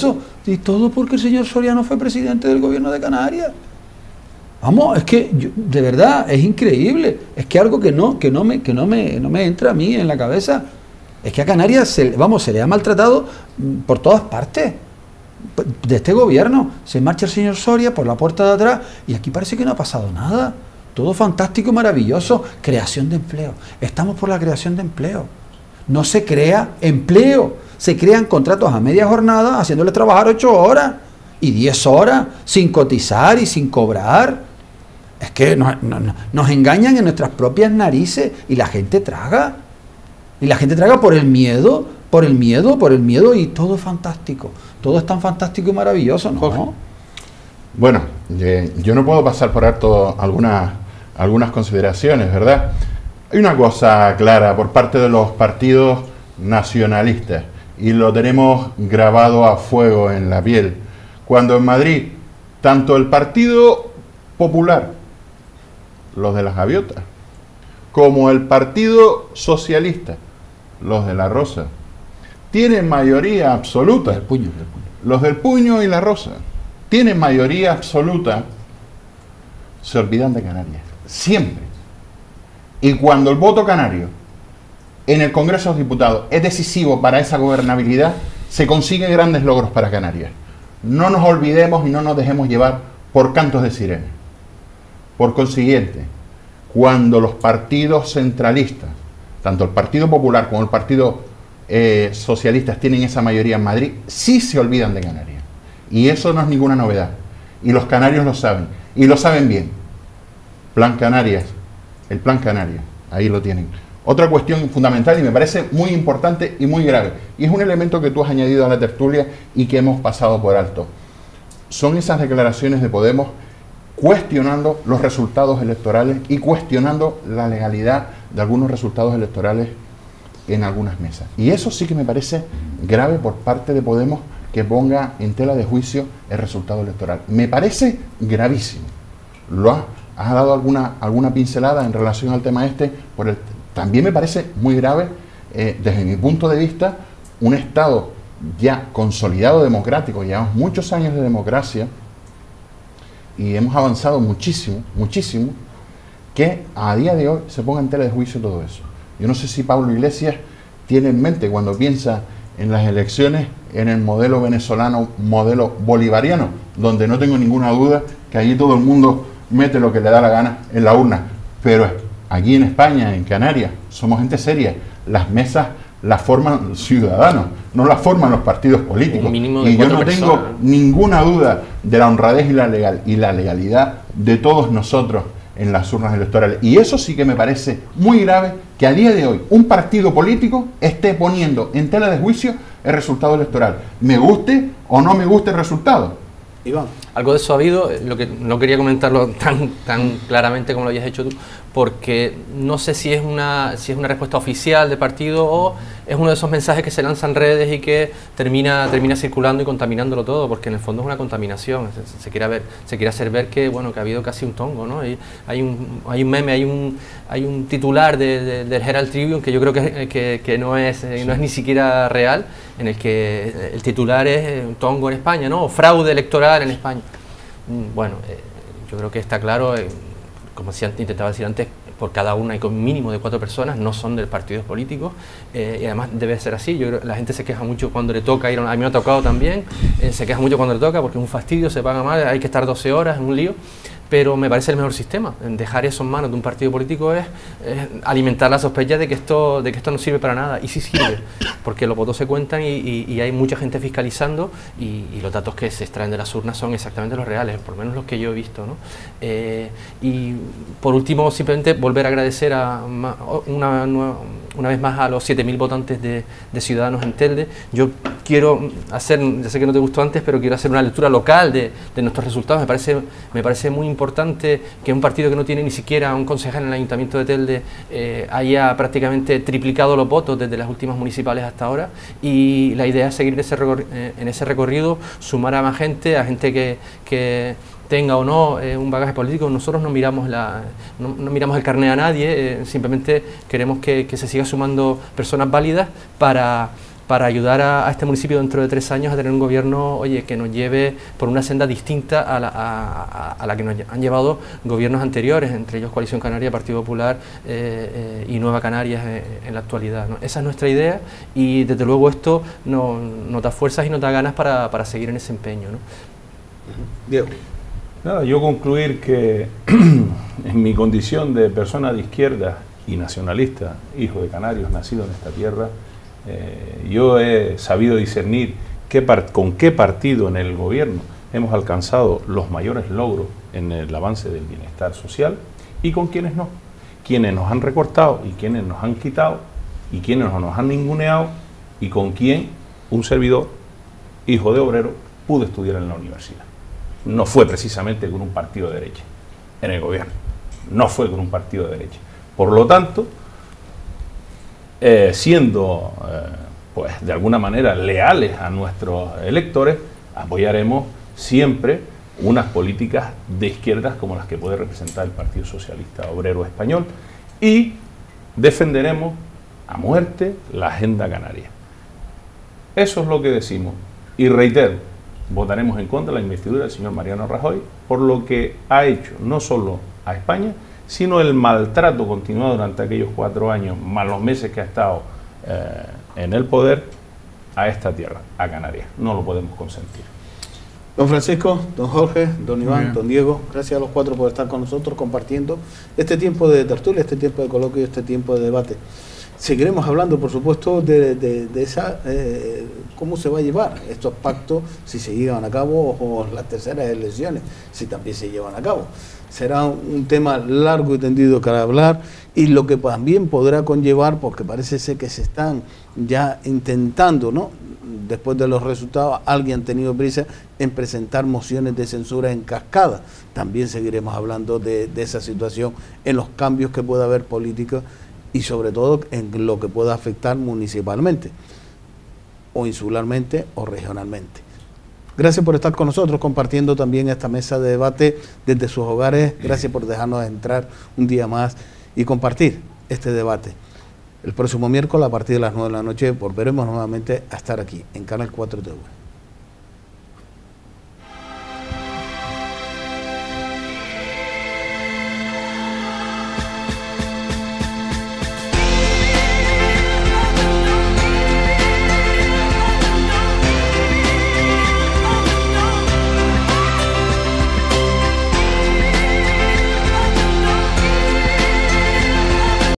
Y todo porque el señor Soriano fue presidente del gobierno de Canarias. Vamos, es que de verdad es increíble. Es que algo que no me entra a mí en la cabeza. Es que a Canarias se le ha maltratado por todas partes. De este gobierno se marcha el señor Soria por la puerta de atrás y aquí parece que no ha pasado nada. Todo fantástico y maravilloso. Creación de empleo. Estamos por la creación de empleo. No se crea empleo. Se crean contratos a media jornada haciéndole trabajar 8 horas y 10 horas sin cotizar y sin cobrar. Es que nos engañan en nuestras propias narices y la gente traga. Y la gente traga por el miedo y todo es fantástico. Todo es tan fantástico y maravilloso, ¿no? Bueno, yo no puedo pasar por alto algunas consideraciones, ¿verdad? Hay una cosa clara por parte de los partidos nacionalistas y lo tenemos grabado a fuego en la piel. Cuando en Madrid, tanto el Partido Popular, los de las gaviotas, como el Partido Socialista, los de la Rosa, tienen mayoría absoluta. Los del puño y la Rosa tienen mayoría absoluta, se olvidan de Canarias. Siempre. Y cuando el voto canario en el Congreso de los Diputados es decisivo para esa gobernabilidad, se consiguen grandes logros para Canarias. No nos olvidemos y no nos dejemos llevar por cantos de sirena. Por consiguiente, cuando los partidos centralistas, tanto el Partido Popular como el Partido Socialista, tienen esa mayoría en Madrid, sí se olvidan de Canarias. Y eso no es ninguna novedad. Y los canarios lo saben. Y lo saben bien. Plan Canarias. El Plan Canarias. Ahí lo tienen. Otra cuestión fundamental y me parece muy importante y muy grave. Y es un elemento que tú has añadido a la tertulia y que hemos pasado por alto. Son esas declaraciones de Podemos cuestionando los resultados electorales y cuestionando la legalidad de algunos resultados electorales en algunas mesas. Y eso sí que me parece grave por parte de Podemos, que ponga en tela de juicio el resultado electoral. Me parece gravísimo. ¿Has dado alguna pincelada en relación al tema este? También me parece muy grave, desde mi punto de vista, un Estado ya consolidado democrático, llevamos muchos años de democracia, y hemos avanzado muchísimo, muchísimo, que a día de hoy se ponga en tela de juicio todo eso. Yo no sé si Pablo Iglesias tiene en mente, cuando piensa en las elecciones, en el modelo venezolano, modelo bolivariano, donde no tengo ninguna duda que allí todo el mundo mete lo que le da la gana en la urna. Pero aquí en España, en Canarias, somos gente seria. Las mesas las forman ciudadanos, no las forman los partidos políticos. Y yo no tengo ninguna duda de la honradez y la legalidad de todos nosotros en las urnas electorales. Y eso sí que me parece muy grave, que a día de hoy un partido político esté poniendo en tela de juicio el resultado electoral. Me guste o no me guste el resultado. Iván. Algo de eso ha habido, lo que no quería comentarlo tan claramente como lo hayas hecho tú, porque no sé si es una respuesta oficial de partido o es uno de esos mensajes que se lanzan en redes y que termina circulando y contaminándolo todo, porque en el fondo es una contaminación. Se quiere hacer ver que bueno, que ha habido casi un tongo, ¿no? Hay un meme, hay un titular del Herald Tribune que yo creo que no es ni siquiera real, en el que el titular es un tongo en España, ¿no? O fraude electoral en España. Bueno, yo creo que está claro, como intentaba decir antes, por cada una hay un mínimo de 4 personas, no son del partidos políticos, y además debe ser así. Yo creo que la gente se queja mucho cuando le toca ir, a mí me ha tocado también, se queja mucho cuando le toca porque es un fastidio, se paga mal, hay que estar 12 horas, es un lío. Pero me parece el mejor sistema. Dejar eso en manos de un partido político es alimentar la sospecha de que esto no sirve para nada. Y sí sirve, porque los votos se cuentan y hay mucha gente fiscalizando y los datos que se extraen de las urnas son exactamente los reales, por lo menos los que yo he visto, ¿no? Y por último, simplemente volver a agradecer una vez más a los 7.000 votantes de Ciudadanos en Telde. Yo quiero hacer, ya sé que no te gustó antes, pero quiero hacer una lectura local de nuestros resultados. Me parece muy importante que un partido que no tiene ni siquiera un concejal en el Ayuntamiento de Telde haya prácticamente triplicado los votos desde las últimas municipales hasta ahora, y la idea es seguir en ese recorrido, sumar a más gente, a gente que tenga o no un bagaje político. Nosotros no miramos el carné a nadie, simplemente queremos que se siga sumando personas válidas para para ayudar a este municipio dentro de 3 años a tener un gobierno, oye, que nos lleve por una senda distinta a la que nos han llevado gobiernos anteriores, entre ellos Coalición Canaria, Partido Popular y Nueva Canarias en la actualidad, ¿no? Esa es nuestra idea y desde luego esto nos da fuerzas y nos da ganas para seguir en ese empeño, ¿no? Diego. Nada, yo concluir que en mi condición de persona de izquierda y nacionalista, hijo de canarios, nacido en esta tierra, yo he sabido discernir con qué partido en el gobierno hemos alcanzado los mayores logros en el avance del bienestar social y con quienes no, quienes nos han recortado y quienes nos han quitado y quienes nos han ninguneado y con quién un servidor, hijo de obrero, pudo estudiar en la universidad. No fue precisamente con un partido de derecha en el gobierno, no fue con un partido de derecha. Por lo tanto, siendo pues de alguna manera leales a nuestros electores, apoyaremos siempre unas políticas de izquierdas como las que puede representar el Partido Socialista Obrero Español y defenderemos a muerte la agenda canaria. Eso es lo que decimos y reitero, votaremos en contra de la investidura del señor Mariano Rajoy por lo que ha hecho no solo a España, sino el maltrato continuado durante aquellos 4 años, más los meses que ha estado en el poder, a esta tierra, a Canarias. No lo podemos consentir. Don Francisco, don Jorge, don Iván, don Diego, gracias a los 4 por estar con nosotros compartiendo este tiempo de tertulia, este tiempo de coloquio, este tiempo de debate. Seguiremos hablando, por supuesto, de esa cómo se va a llevar estos pactos, si se llevan a cabo, o las terceras elecciones, si también se llevan a cabo. Será un tema largo y tendido que hablar, y lo que también podrá conllevar, porque parece ser que se están ya intentando, ¿no?, después de los resultados, alguien ha tenido prisa en presentar mociones de censura en cascada. También seguiremos hablando de esa situación, en los cambios que pueda haber políticos y sobre todo en lo que pueda afectar municipalmente, o insularmente, o regionalmente. Gracias por estar con nosotros, compartiendo también esta mesa de debate desde sus hogares. Gracias por dejarnos entrar un día más y compartir este debate. El próximo miércoles, a partir de las 9 de la noche, volveremos nuevamente a estar aquí, en Canal 4 TV.